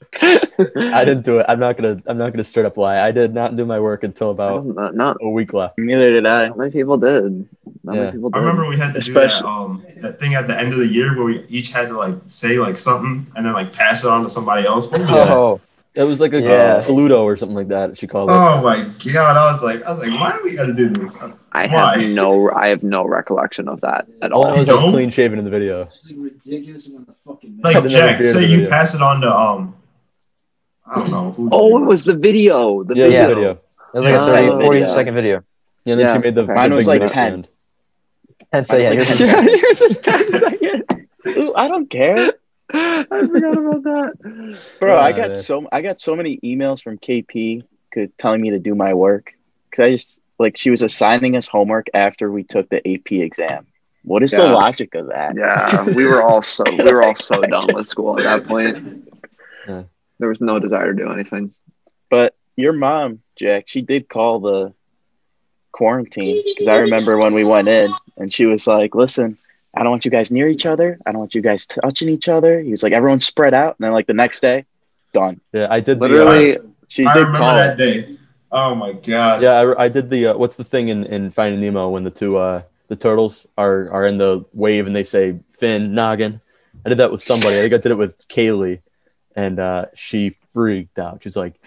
I didn't do it. I'm not gonna straight up lie. I did not do my work until about a week left. Neither did I. Not many people did. I remember we had to do that thing at the end of the year where we each had to like say like something and then like pass it on to somebody else. What was that? It was like a saludo or something like that. She called it. Oh my god! I was like, why do we got to do this? I have no recollection of that at all. I was clean shaven in the video. Like Jack, say you pass it on to I don't know. It was the video. The video. It was like a 40-second video. Yeah, and then she made the. Mine was like 10. And so yours is 10 seconds. Ooh, I don't care. I forgot about that, bro. I got so many emails from KP telling me to do my work because I just like she was assigning us homework after we took the AP exam. What is the logic of that? Yeah, we were all so done with school at that point. Yeah. There was no desire to do anything. But your mom, Jack, she did call the quarantine because I remember when we went in and she was like, "Listen, I don't want you guys near each other. I don't want you guys touching each other." He was like, "Everyone spread out." And then like the next day, done. Yeah, I did. Literally, I remember that day. Oh my god. Yeah, I did the what's the thing in Finding Nemo when the two the turtles are in the wave and they say Finn Noggin. I did that with somebody. I think I did it with Kaylee, and she freaked out. She's like,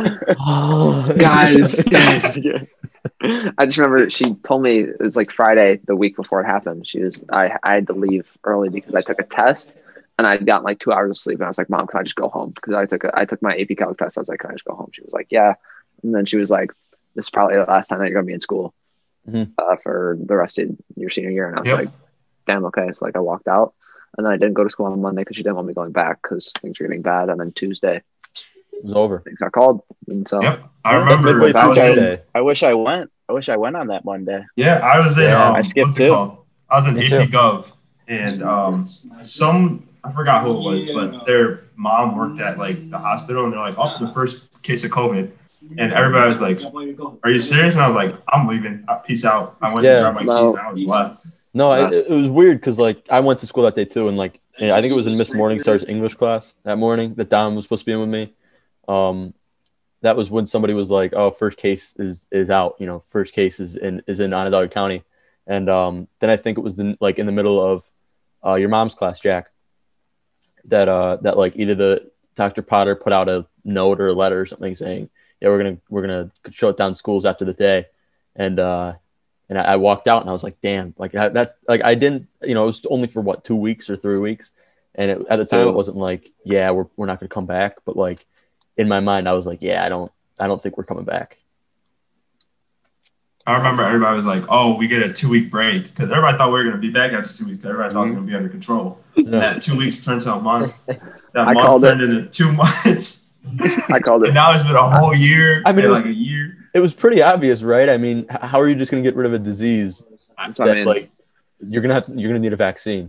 guys. I just remember she told me it was like Friday, the week before it happened. I had to leave early because I took a test and I'd gotten like 2 hours of sleep. And I was like, "Mom, can I just go home?" Because I took my AP Calc test. I was like, "Can I just go home?" She was like, "Yeah." And then she was like, "This is probably the last time that you're gonna be in school for the rest of your senior year." And I was like, "Damn, okay." So like I walked out, and then I didn't go to school on Monday because she didn't want me going back because things were getting bad. And then Tuesday, it was over. Things got called, and so I remember. I wish I went. I wish I went on that Monday. Yeah, I was in. I skipped too. I was in AP Gov, and I forgot who it was, but their mom worked at like the hospital, and they're like, "Oh, the first case of COVID," and everybody was like, "Are you serious?" And I was like, "I'm leaving. Peace out." I went to grab my keys, and I was left. No, it was weird because like I went to school that day too, and like I think it was in Miss Morningstar's English class that morning that Dom was supposed to be in with me. That was when somebody was like, "Oh, first case is out. You know, first case is in Onondaga County," and then I think it was in the middle of your mom's class, Jack. That like either the Dr. Potter put out a note or a letter or something saying, "Yeah, we're gonna shut down schools after the day," and I walked out and I was like, "Damn!" Like that like I didn't, it was only for 2 weeks or 3 weeks, and at the time it wasn't like, "Yeah, we're not gonna come back," but like. In my mind, I was like, "Yeah, I don't think we're coming back." I remember everybody was like, "Oh, we get a 2-week break," because everybody thought we were going to be back after 2 weeks. Because everybody thought it was going to be under control. And that 2 weeks turned to a month. That month turned into 2 months. I called it. And now it's been a whole year. I mean, like a year. It was pretty obvious, right? I mean, how are you just going to get rid of a disease that like you're gonna need a vaccine?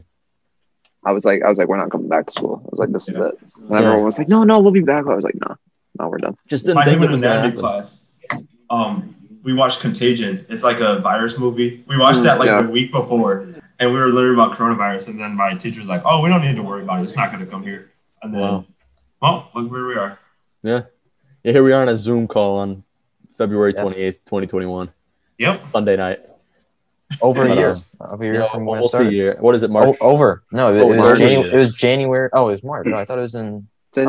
I was like, we're not coming back to school. I was like, this is it. And everyone was like, no, we'll be back. I was like, no, we're done. Just didn't think it was anatomy class. We watched Contagion. It's like a virus movie. We watched that the week before, and we were learning about coronavirus. And then my teacher was like, "Oh, we don't need to worry about it. It's not going to come here." And then, well, look where we are. Yeah, here we are on a Zoom call on February 28th, 2021. Yep, Sunday night. Over a year. Over a year from when it started. A year. What is it, March? Over. No, it was January. It was January. Oh, it was March. Oh, I thought it was in.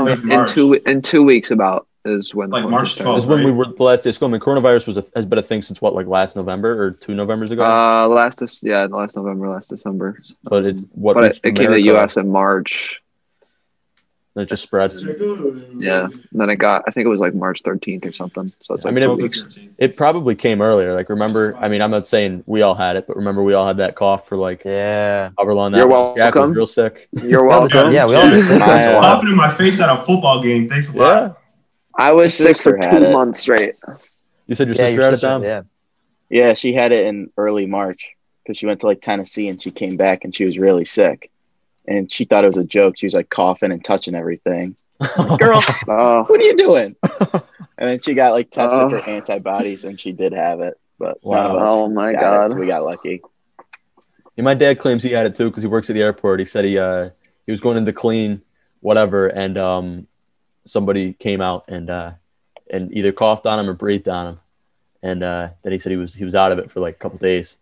In 2 weeks about. Is when like March 12th. Is when we were the last day of school. I mean, coronavirus has been a thing since what, like last November or 2 Novembers ago? Last November, last December. But it came to the U.S. in March. And it just spread. Yeah, and then I think it was like March 13th or something. So it's like 2 weeks. It probably came earlier. Like, remember? I mean, I'm not saying we all had it, but remember we all had that cough for like however long that You're was. Jack was real sick. You're welcome. Yeah, we all been sick. Coughing in my face at a football game. Thanks a lot. I was sick for 2 months straight. You said your sister had it, Tom? Yeah, she had it in early March because she went to like Tennessee and she came back and she was really sick. And she thought it was a joke. She was like coughing and touching everything. Like, girl, what are you doing? And then she got like tested for antibodies and she did have it. But none of us got it, so we got lucky. Yeah, my dad claims he had it too because he works at the airport. He said he was going in to clean whatever and somebody came out and either coughed on him or breathed on him, and then he said he was out of it for like a couple days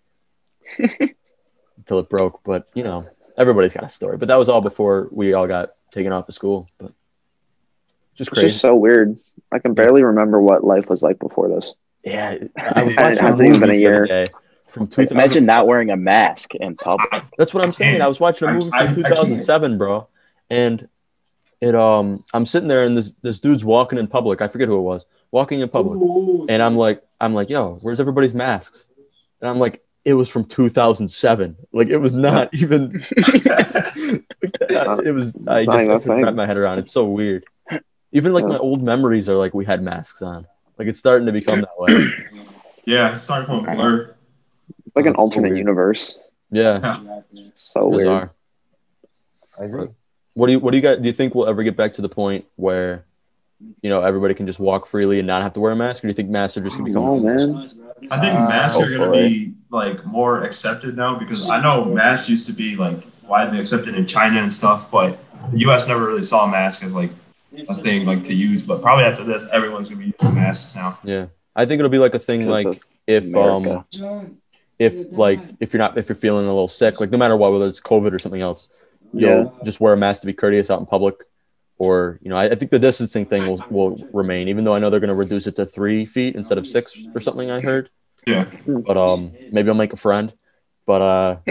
until it broke. But you know, everybody's got a story. But that was all before we all got taken off of school. But just crazy. It's just so weird. I can barely remember what life was like before this. Yeah, I was it hasn't even been a year. From imagine not wearing a mask in public. That's what I'm saying. I was watching a movie from 2007, bro, and. I'm sitting there and this dude's walking in public. I forget who it was. Walking in public. And I'm like, yo, where's everybody's masks? And I'm like, it was from 2007. Like it was not even it was I just couldn't wrap my head around. It's so weird. Even like my old memories are like we had masks on. Like it's starting to become that way. Yeah, it's starting to blur. It's like an alternate universe. Yeah. So weird. I agree. What do you guys do you think we'll ever get back to the point where everybody can just walk freely and not have to wear a mask, or do you think masks are just gonna become I think masks are gonna be like more accepted now because I know masks used to be like widely accepted in China and stuff, but the US never really saw a mask as like a thing like to use, but probably after this everyone's gonna be using masks now. Yeah. I think it'll be like a thing like if you're feeling a little sick, like no matter what, whether it's COVID or something else. You'll just wear a mask to be courteous out in public, or I think the distancing thing will remain, even though I know they're going to reduce it to 3 feet instead of 6 or something. I heard. Yeah. But maybe I'll make a friend. But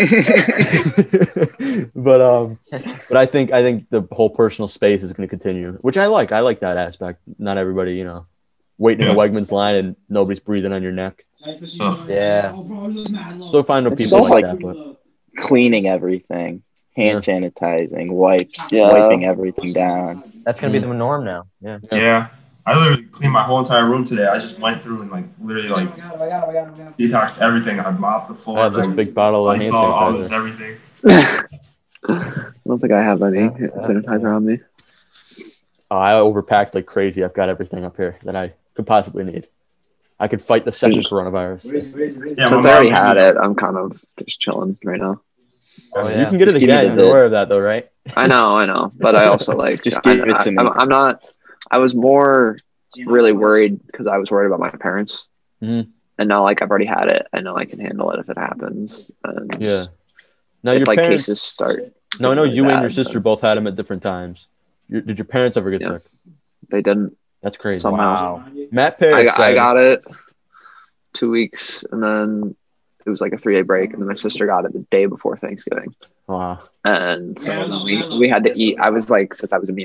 but I think the whole personal space is going to continue, which I like. I like that aspect. Not everybody, waiting in a Wegmans line and nobody's breathing on your neck. Yeah. Still find people like that, but cleaning everything. Hand sanitizing, wipes, wiping everything down. That's gonna be the norm now. Yeah. Yeah. I literally cleaned my whole entire room today. I just went through and literally detoxed everything. I mopped the floor. I have this big bottle of hand sanitizer. All this everything. I don't think I have any sanitizer on me. I overpacked like crazy. I've got everything up here that I could possibly need. I could fight the second coronavirus. Yeah, since I already had it, I'm kind of just chilling right now. Oh, yeah. You can get it again. You're aware of that, though, right? I know. But I also just give it to me. I'm not. I was more really worried because I was worried about my parents, and now I've already had it. I know I can handle it if it happens. And now if your parents cases start. No, I know you and your sister both had them at different times. Did your parents ever get sick? They didn't. That's crazy. Somehow. Wow. Matt Perry. I got it 2 weeks, and then. It was like a 3-day break, and then my sister got it the day before Thanksgiving. Wow. And so we had to eat. I was like, since I was immune,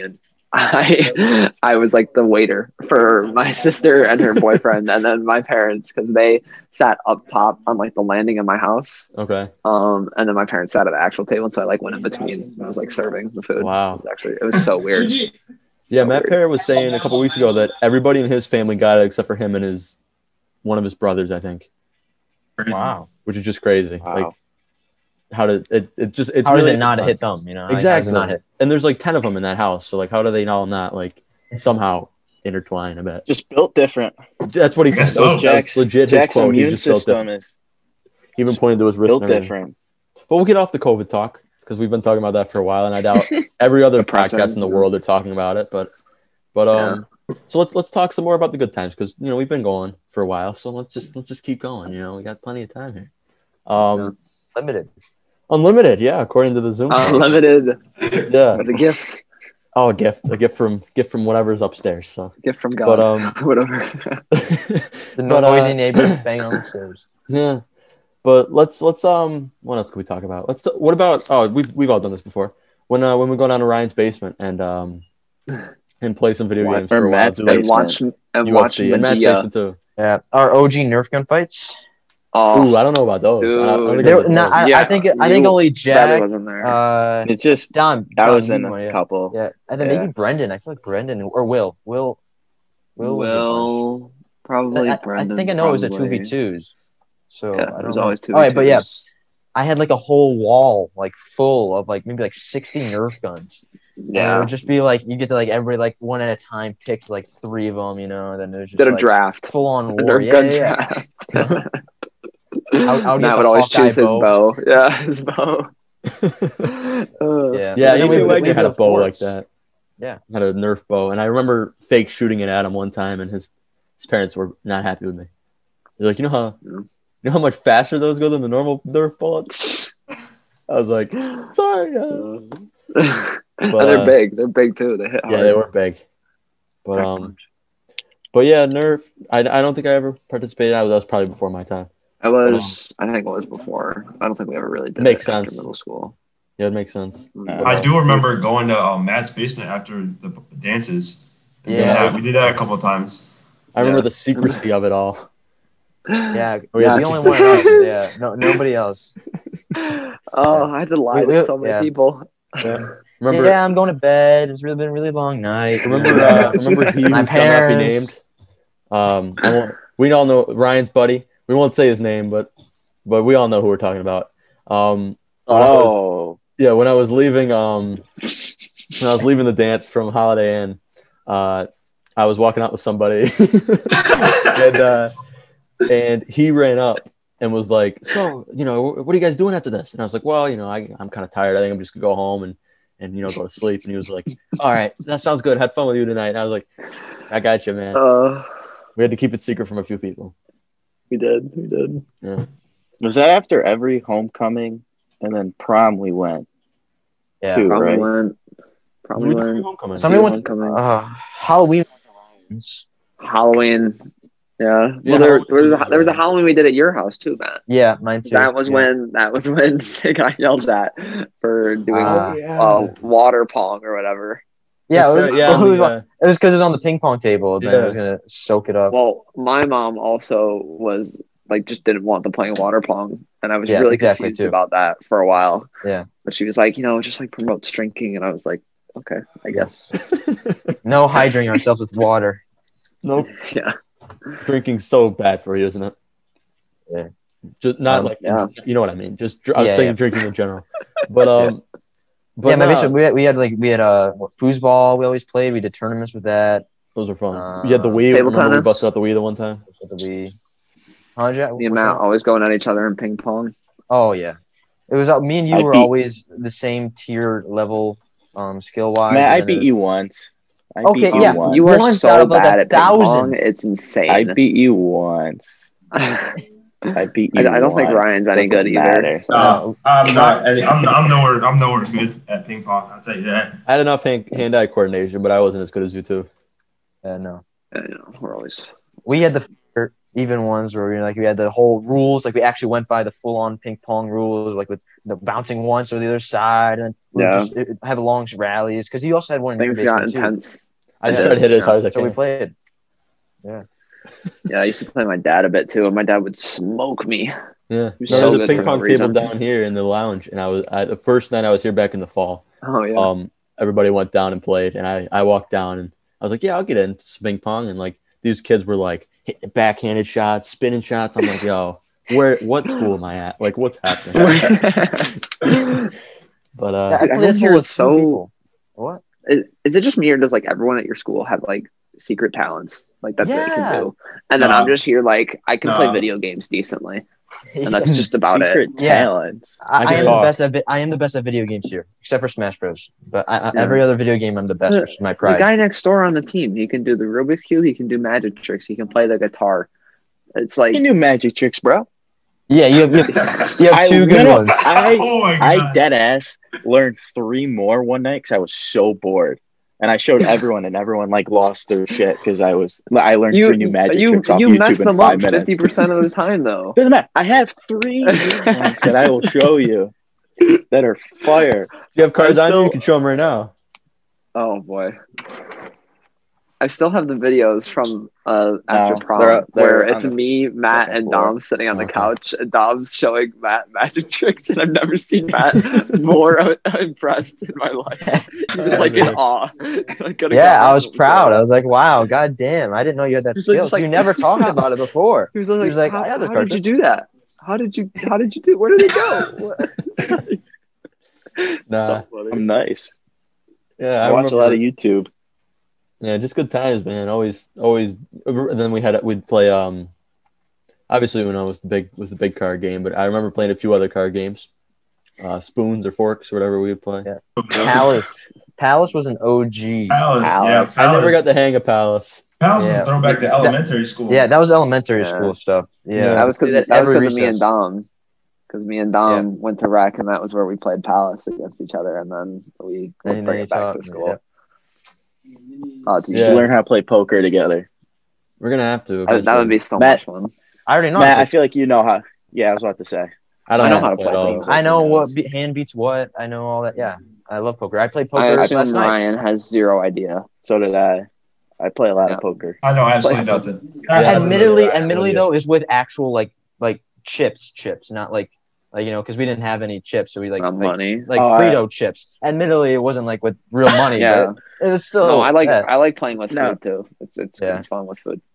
I was like the waiter for my sister and her boyfriend, and then my parents, because they sat up top on like the landing of my house. Okay. And then my parents sat at the actual table, so I like went in between. And I was like serving the food. Wow. It was so weird. Yeah, Matt Perry was saying a couple weeks ago that everybody in his family got it except for him and one of his brothers, I think. Wow. Which is just crazy. Wow. Like, how does it really not hit them? You know, exactly. Not hit. And there's like 10 of them in that house, so like, how do they all not like somehow intertwine? I bet just built different. That's what he said. So. That's legit. Jack's his quote. immune He just built system different. is He even pointed to his wrist. built different. But we'll get off the COVID talk because we've been talking about that for a while, and I doubt every other podcast in the world are talking about it. But so let's talk some more about the good times because we've been going for a while, so let's just keep going. We got plenty of time here. Unlimited, yeah, according to the Zoom. Unlimited. Yeah, it's a gift. Oh, a gift from whatever's upstairs. So gift from God. But whatever. The noisy neighbors bang on the stairs. Yeah, but let's what else can we talk about? What about we've all done this before when we go down to Ryan's basement and play some video games for a while. Watch UFC and Matt's basement too. Yeah, our OG Nerf gun fights. Ooh, I don't know about those. I think only Jack wasn't there. It's just Don. I was in a couple. Yeah, and then maybe Brendan. I feel like Brendan or Will. Probably Brendan. I think I know it was a 2v2s. So yeah, I it was always 2v2s. All right, but yeah, I had like a whole wall like full of like maybe like 60 Nerf guns. Yeah, and it would just be like you get to like every like one at a time pick like 3 of them, and then it was just did a draft, full on war. Draft. Matt would always choose his bow. Yeah, his bow. Yeah. We had a bow like that. Yeah, had a Nerf bow, and I remember fake shooting it at him one time, and his parents were not happy with me. They're like, you know how much faster those go than the normal Nerf bullets? I was like, sorry. But they're big. They're big too. They hit hard. Yeah, they were big. But yeah, Nerf. I don't think I ever participated. That was probably before my time. I think it was before. I don't think we ever really did. Makes it sense. After middle school. Yeah, it makes sense. I do remember going to Matt's basement after the dances. Yeah, we did that a couple of times. I remember the secrecy of it all. Yeah, the only one else. Yeah, nobody else. I had to lie to so many people. Yeah. Remember? Yeah, I'm going to bed. It's been a really long night. Remember he who shall not be named. We all know Ryan's buddy. We won't say his name, but we all know who we're talking about. When I was leaving, the dance from Holiday Inn, I was walking out with somebody, and he ran up and was like, "So, what are you guys doing after this?" And I was like, "Well, I'm kind of tired. I think I'm just gonna go home and go to sleep." And he was like, "All right, that sounds good. Had fun with you tonight." And I was like, "I got you, man." We had to keep it secret from a few people. We did. Yeah. Was that after every homecoming and then prom we went? Yeah, too, probably right? went. Probably went. Homecoming. Somebody went Halloween. Halloween. Yeah. Well, there was a Halloween we did at your house too, Matt. Yeah, mine too. That was when they got yelled at for doing water pong or whatever. Yeah, it was because it was on the ping pong table. Then it was gonna soak it up. Well, my mom also was like just didn't want them playing water pong, and I was really confused about that for a while. Yeah, but she was like, just like promotes drinking, and I was like, okay, I guess. No hydrating ourselves with water. Nope. Yeah. Drinking's so bad for you, isn't it? Yeah. Just not you know what I mean. Just I was saying drinking in general, but But my basement, we had foosball we always played. We did tournaments with that. Those are fun. You had the Wii. Remember we busted out the Wii the one time? The Wii. Me and Matt always going at each other in ping pong. Oh yeah, it was me and you were always the same tier level, skill wise. Matt, I beat you once. You are so bad at ping pong. It's insane. I beat you once. I beat you. I don't think Ryan's any good either. No, I'm not. I'm nowhere good at ping pong. I'll tell you that. I had enough hand-eye coordination, but I wasn't as good as you two. No. We're always. We had even ones where we had the whole rules. Like we actually went by the full-on ping pong rules, like with the bouncing once or the other side, and we just have long rallies. Because you also had one in things got intense. I just tried to hit it as hard as I can. So we played. Yeah, I used to play my dad a bit too, and my dad would smoke me. Yeah, there's a ping pong table down here in the lounge, and the first night I was here back in the fall. Oh yeah. Everybody went down and played, and I walked down and I was like, yeah, I'll get into ping pong, and like these kids were like hitting backhanded shots, spinning shots. I'm like, yo, what school am I at? Like, what's happening? But everyone here is so. People. What is it just me, or does like everyone at your school have like secret talents? Like that's what they can do, and then I'm just here like I can play video games decently. And that's just about secret talents. I am the best at video games here, except for Smash Bros. But every other video game, I'm the best, which is my pride. The guy next door on the team, he can do the Rubik's Cube, he can do magic tricks, he can play the guitar. It's like you do magic tricks, bro. Yeah, you have two good ones. I dead ass learned 3 more one night because I was so bored. And I showed everyone, and everyone like lost their shit because I learned 3 new magic tricks off YouTube in 5 minutes. You mess them up 50% of the time, though. Doesn't matter. I have 3 ones that I will show you that are fire. If you have cards on you, you can show them right now. Oh boy, I still have the videos from after prom where it's me, Matt, and Dom sitting on the couch, and Dom's showing Matt magic tricks, and I've never seen Matt more impressed in my life. He was like in awe. I was proud. I was like, wow, god damn, I didn't know you had that skill. Like, you never talked about it before. He was like, how did you do that? How did you do? Where did it go? Nah, I'm nice. Yeah, I watch a lot of YouTube. Yeah, just good times, man. Always. And then we'd play. Obviously, when I was the big card game, but I remember playing a few other card games, spoons or forks or whatever we would play. Yeah. Palace was an OG. Palace. I never got the hang of Palace. Palace is throwback to elementary school. Yeah, that was elementary school stuff. Yeah, that was because of me and Dom. Because me and Dom went to rec, and that was where we played Palace against each other, and then we would bring it back to school. Yeah. You should learn how to play poker together. We're gonna have to. That would be so much fun. I already know. Matt, I feel like you know how. Yeah, I was about to say. I know how to play. I know what hand beats what. I know all that. Yeah, I love poker. I played poker. I assume Ryan has zero idea. So did I. I play a lot of poker. I know absolutely nothing. Admittedly though, is with actual like chips, not like because we didn't have any chips, so we money, Frito chips. Admittedly, it wasn't like with real money. But it was still. No, I like playing with food too. It's fun with food.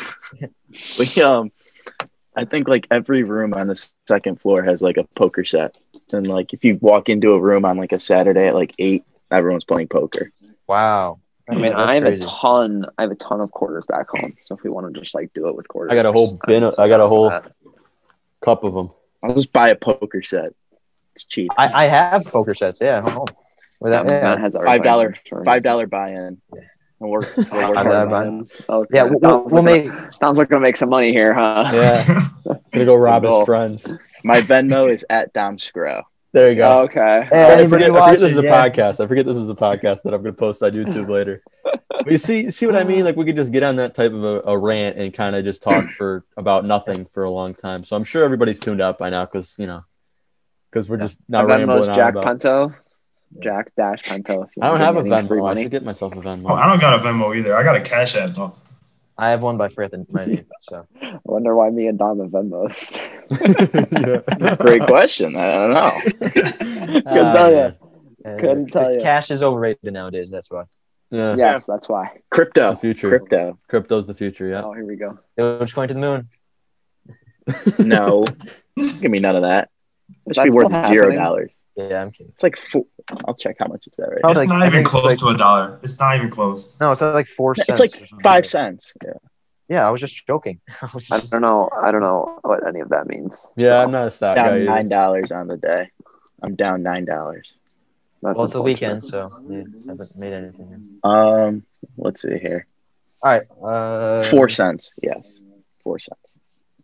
I think like every room on the second floor has like a poker set, and like if you walk into a room on like a Saturday at like 8, everyone's playing poker. Wow. I mean, I have a ton of quarters back home. So if we want to just like do it with quarters, I got a whole bin. I got a whole cup of them. I'll just buy a poker set. It's cheap. I have poker sets. Yeah, home. That has $5 buy-in. And we're buy-in. Okay. Yeah, we'll make. Sounds like we're gonna make some money here, huh? Yeah, gonna go rob his friends. My Venmo is at Dom Scro. There you go. Okay. I forget this is a podcast. I forget this is a podcast that I'm gonna post on YouTube later. But you see what I mean? Like we could just get on that type of a rant and kind of just talk about nothing for a long time. So I'm sure everybody's tuned out by now because we're just not rambling on Jack about. Pento. Jack Dash Pento. I don't have a Venmo. I should get myself a Venmo. I don't got a Venmo either. I got a Cash App though. I have one by Frith in my name. So I wonder why me and Dom have Venmos. Great question. I don't know. Couldn't tell you. Cash is overrated nowadays. That's why. Yeah. Yes, that's why. Crypto. The future. Crypto's the future. Yeah. Oh, here we go. Dogecoin to the moon. No, give me none of that. It should be worth $0. Yeah, I'm kidding. It's like I'll check how much it's at right now. It's not even close to $1. It's not even close. No, it's like 4 cents. It's like 5 cents. Yeah. Yeah, I was just joking. I don't know what any of that means. Yeah, I'm not a stock guy. Down $9 on the day. I'm down $9. Well, it's the weekend, so I haven't made anything. Let's see here. All right. 4 cents. Yes, 4 cents.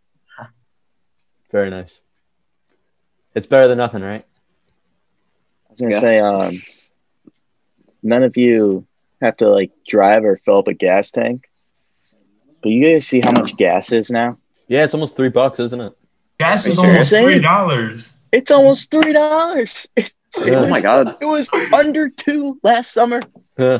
Very nice. It's better than nothing, right? I was gonna say, none of you have to like drive or fill up a gas tank, but you guys see how much gas is now? Yeah, it's almost $3, isn't it? Gas is almost $3. It's almost $3. Oh my God. It was under $2 last summer. Yeah.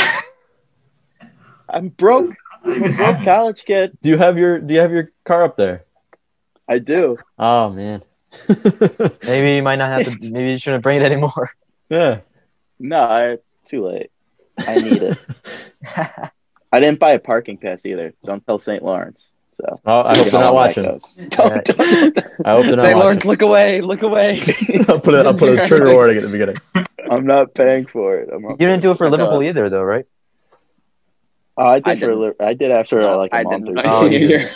I'm broke. I'm a broke college kid. Do you have your car up there? I do. Oh man. Maybe you might not have to. Maybe you shouldn't bring it anymore. Yeah. No, too late. I need it. I didn't buy a parking pass either. Don't tell St. Lawrence. So I hope they're not watching. I hope they're not St. Lawrence, look away. I'll put a trigger warning at the beginning. I'm not paying for it. You didn't do it for Liverpool either, though, right? I did after like a month or my senior year.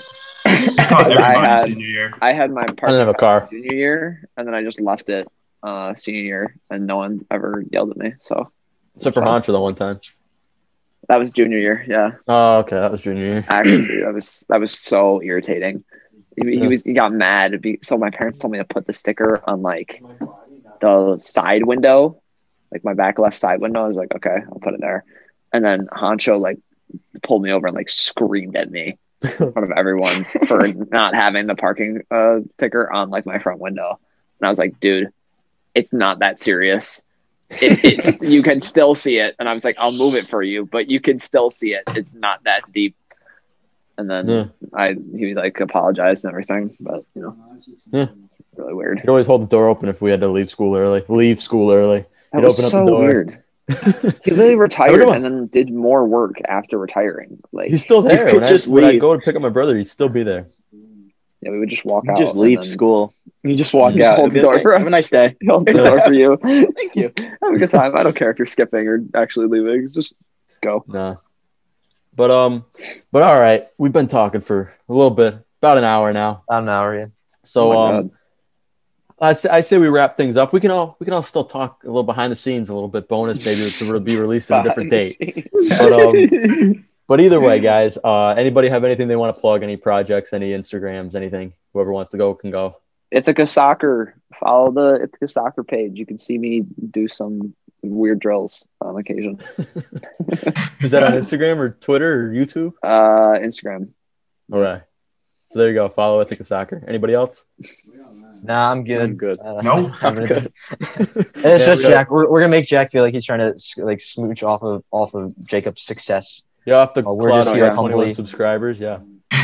I had my parking I didn't have a car junior year, and then I just left it senior year, and no one ever yelled at me. So except for Honcho the one time. That was junior year, yeah. Oh, okay, that was junior year. Actually, that was so irritating. He got mad. So my parents told me to put the sticker on like the side window, like my back left side window. I was like, okay, I'll put it there. And then Honcho like pulled me over and like screamed at me in front of everyone for not having the parking sticker on like my front window. And I was like, dude, it's not that serious. You can still see it. And I was like, I'll move it for you, but you can still see it. It's not that deep. And then he like apologized and everything, but really weird. He'd always hold the door open if we had to leave school early. That was so weird. He literally retired and then did more work after retiring. Like he's still there. When I go to pick up my brother, he'd still be there. Yeah, we would just walk out. Just leave school. You just walk out. Hold the door for us. Have a nice day. Hold the door for you. Thank you. Have a good time. I don't care if you're skipping or actually leaving. Just go. Nah. But all right. We've been talking for a little bit, about an hour now. About an hour, yeah. So I say we wrap things up. We can all still talk a little behind the scenes, a little bit bonus, maybe to be released at a different date. But either way, guys, anybody have anything they want to plug? Any projects, any Instagrams, anything? Whoever wants to go can go. Ithaca Soccer. Follow the Ithaca Soccer page. You can see me do some weird drills on occasion. Is that on Instagram or Twitter or YouTube? Instagram. All right. So there you go. Follow Ithaca Soccer. Anybody else? Nah, I'm good. I'm good. No, I'm good. It's just Jack. We're gonna make Jack feel like he's trying to like smooch off of Jacob's success. Yeah, off the we're just here 21 subscribers. Yeah.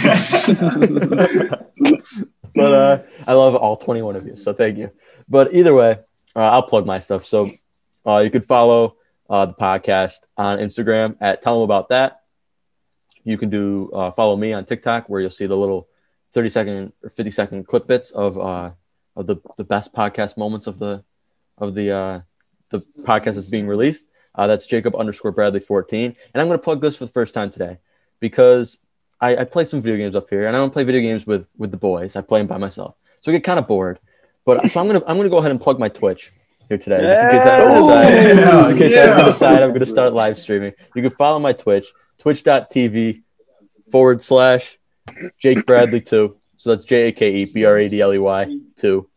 But I love all 21 of you, so thank you. But either way, I'll plug my stuff. So you could follow the podcast on Instagram at Tell Them About That. You can follow me on TikTok, where you'll see the little 30-second or 50-second clip bits of the best podcast moments of the podcast that's being released. That's Jacob_Bradley14. And I'm going to plug this for the first time today because I play some video games up here, and I don't play video games with the boys. I play them by myself. So I get kind of bored. But so I'm gonna go ahead and plug my Twitch here today. Just in case I have to decide, I'm gonna start live streaming. You can follow my Twitch, twitch.tv/Jake Bradley 2. So that's JakeBradley 2.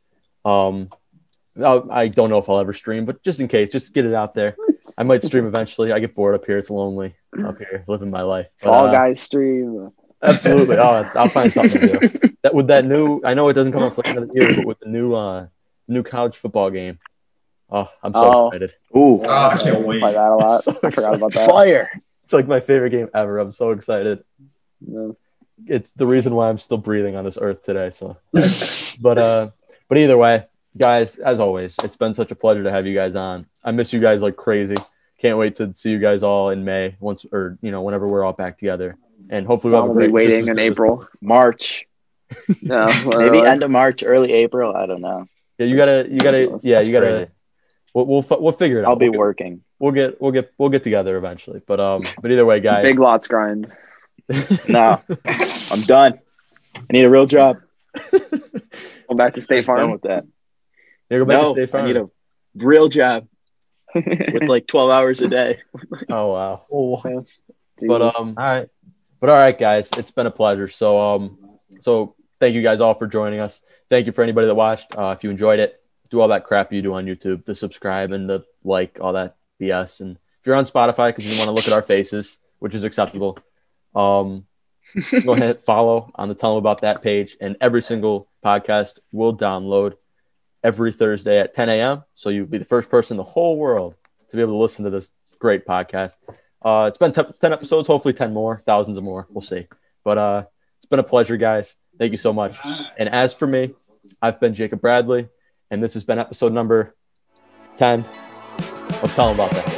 I don't know if I'll ever stream, but just in case, just get it out there. I might stream eventually. I get bored up here. It's lonely up here, living my life. Fall Guys stream. Absolutely. I'll find something to do. With that new, I know it doesn't come out for the end of the year, but with the new college football game. Oh, I'm so excited. Ooh, I can't wait. Play that a lot. So I forgot about that. Fire. It's like my favorite game ever. I'm so excited. Yeah. It's the reason why I'm still breathing on this earth today. So, but either way, guys, as always, it's been such a pleasure to have you guys on. I miss you guys like crazy. Can't wait to see you guys all in May whenever we're all back together. And hopefully we'll have a great waiting in April. March. No, maybe end of March, early April. I don't know. Yeah, you gotta. We'll figure it out. I'll be working. We'll get together eventually. But either way, guys. Big lots grind. No, I'm done. I need a real job. Go back to State Farm. Done with that. Yeah, go back to State Farm. I need a real job with like 12 hours a day. Oh wow. Oh, but all right, guys, it's been a pleasure. So thank you guys all for joining us. Thank you for anybody that watched. If you enjoyed it, do all that crap you do on YouTube, the subscribe and the like, all that BS. And if you're on Spotify because you want to look at our faces, which is acceptable, go ahead, follow on the Tell Them About That page, and every single podcast will download every Thursday at 10 a.m. So you'll be the first person in the whole world to be able to listen to this great podcast. It's been 10 episodes, hopefully 10 more, thousands of more. We'll see. But it's been a pleasure, guys. Thank you so much. And as for me, I've been Jacob Bradley, and this has been episode number 10 of Tell Them About That.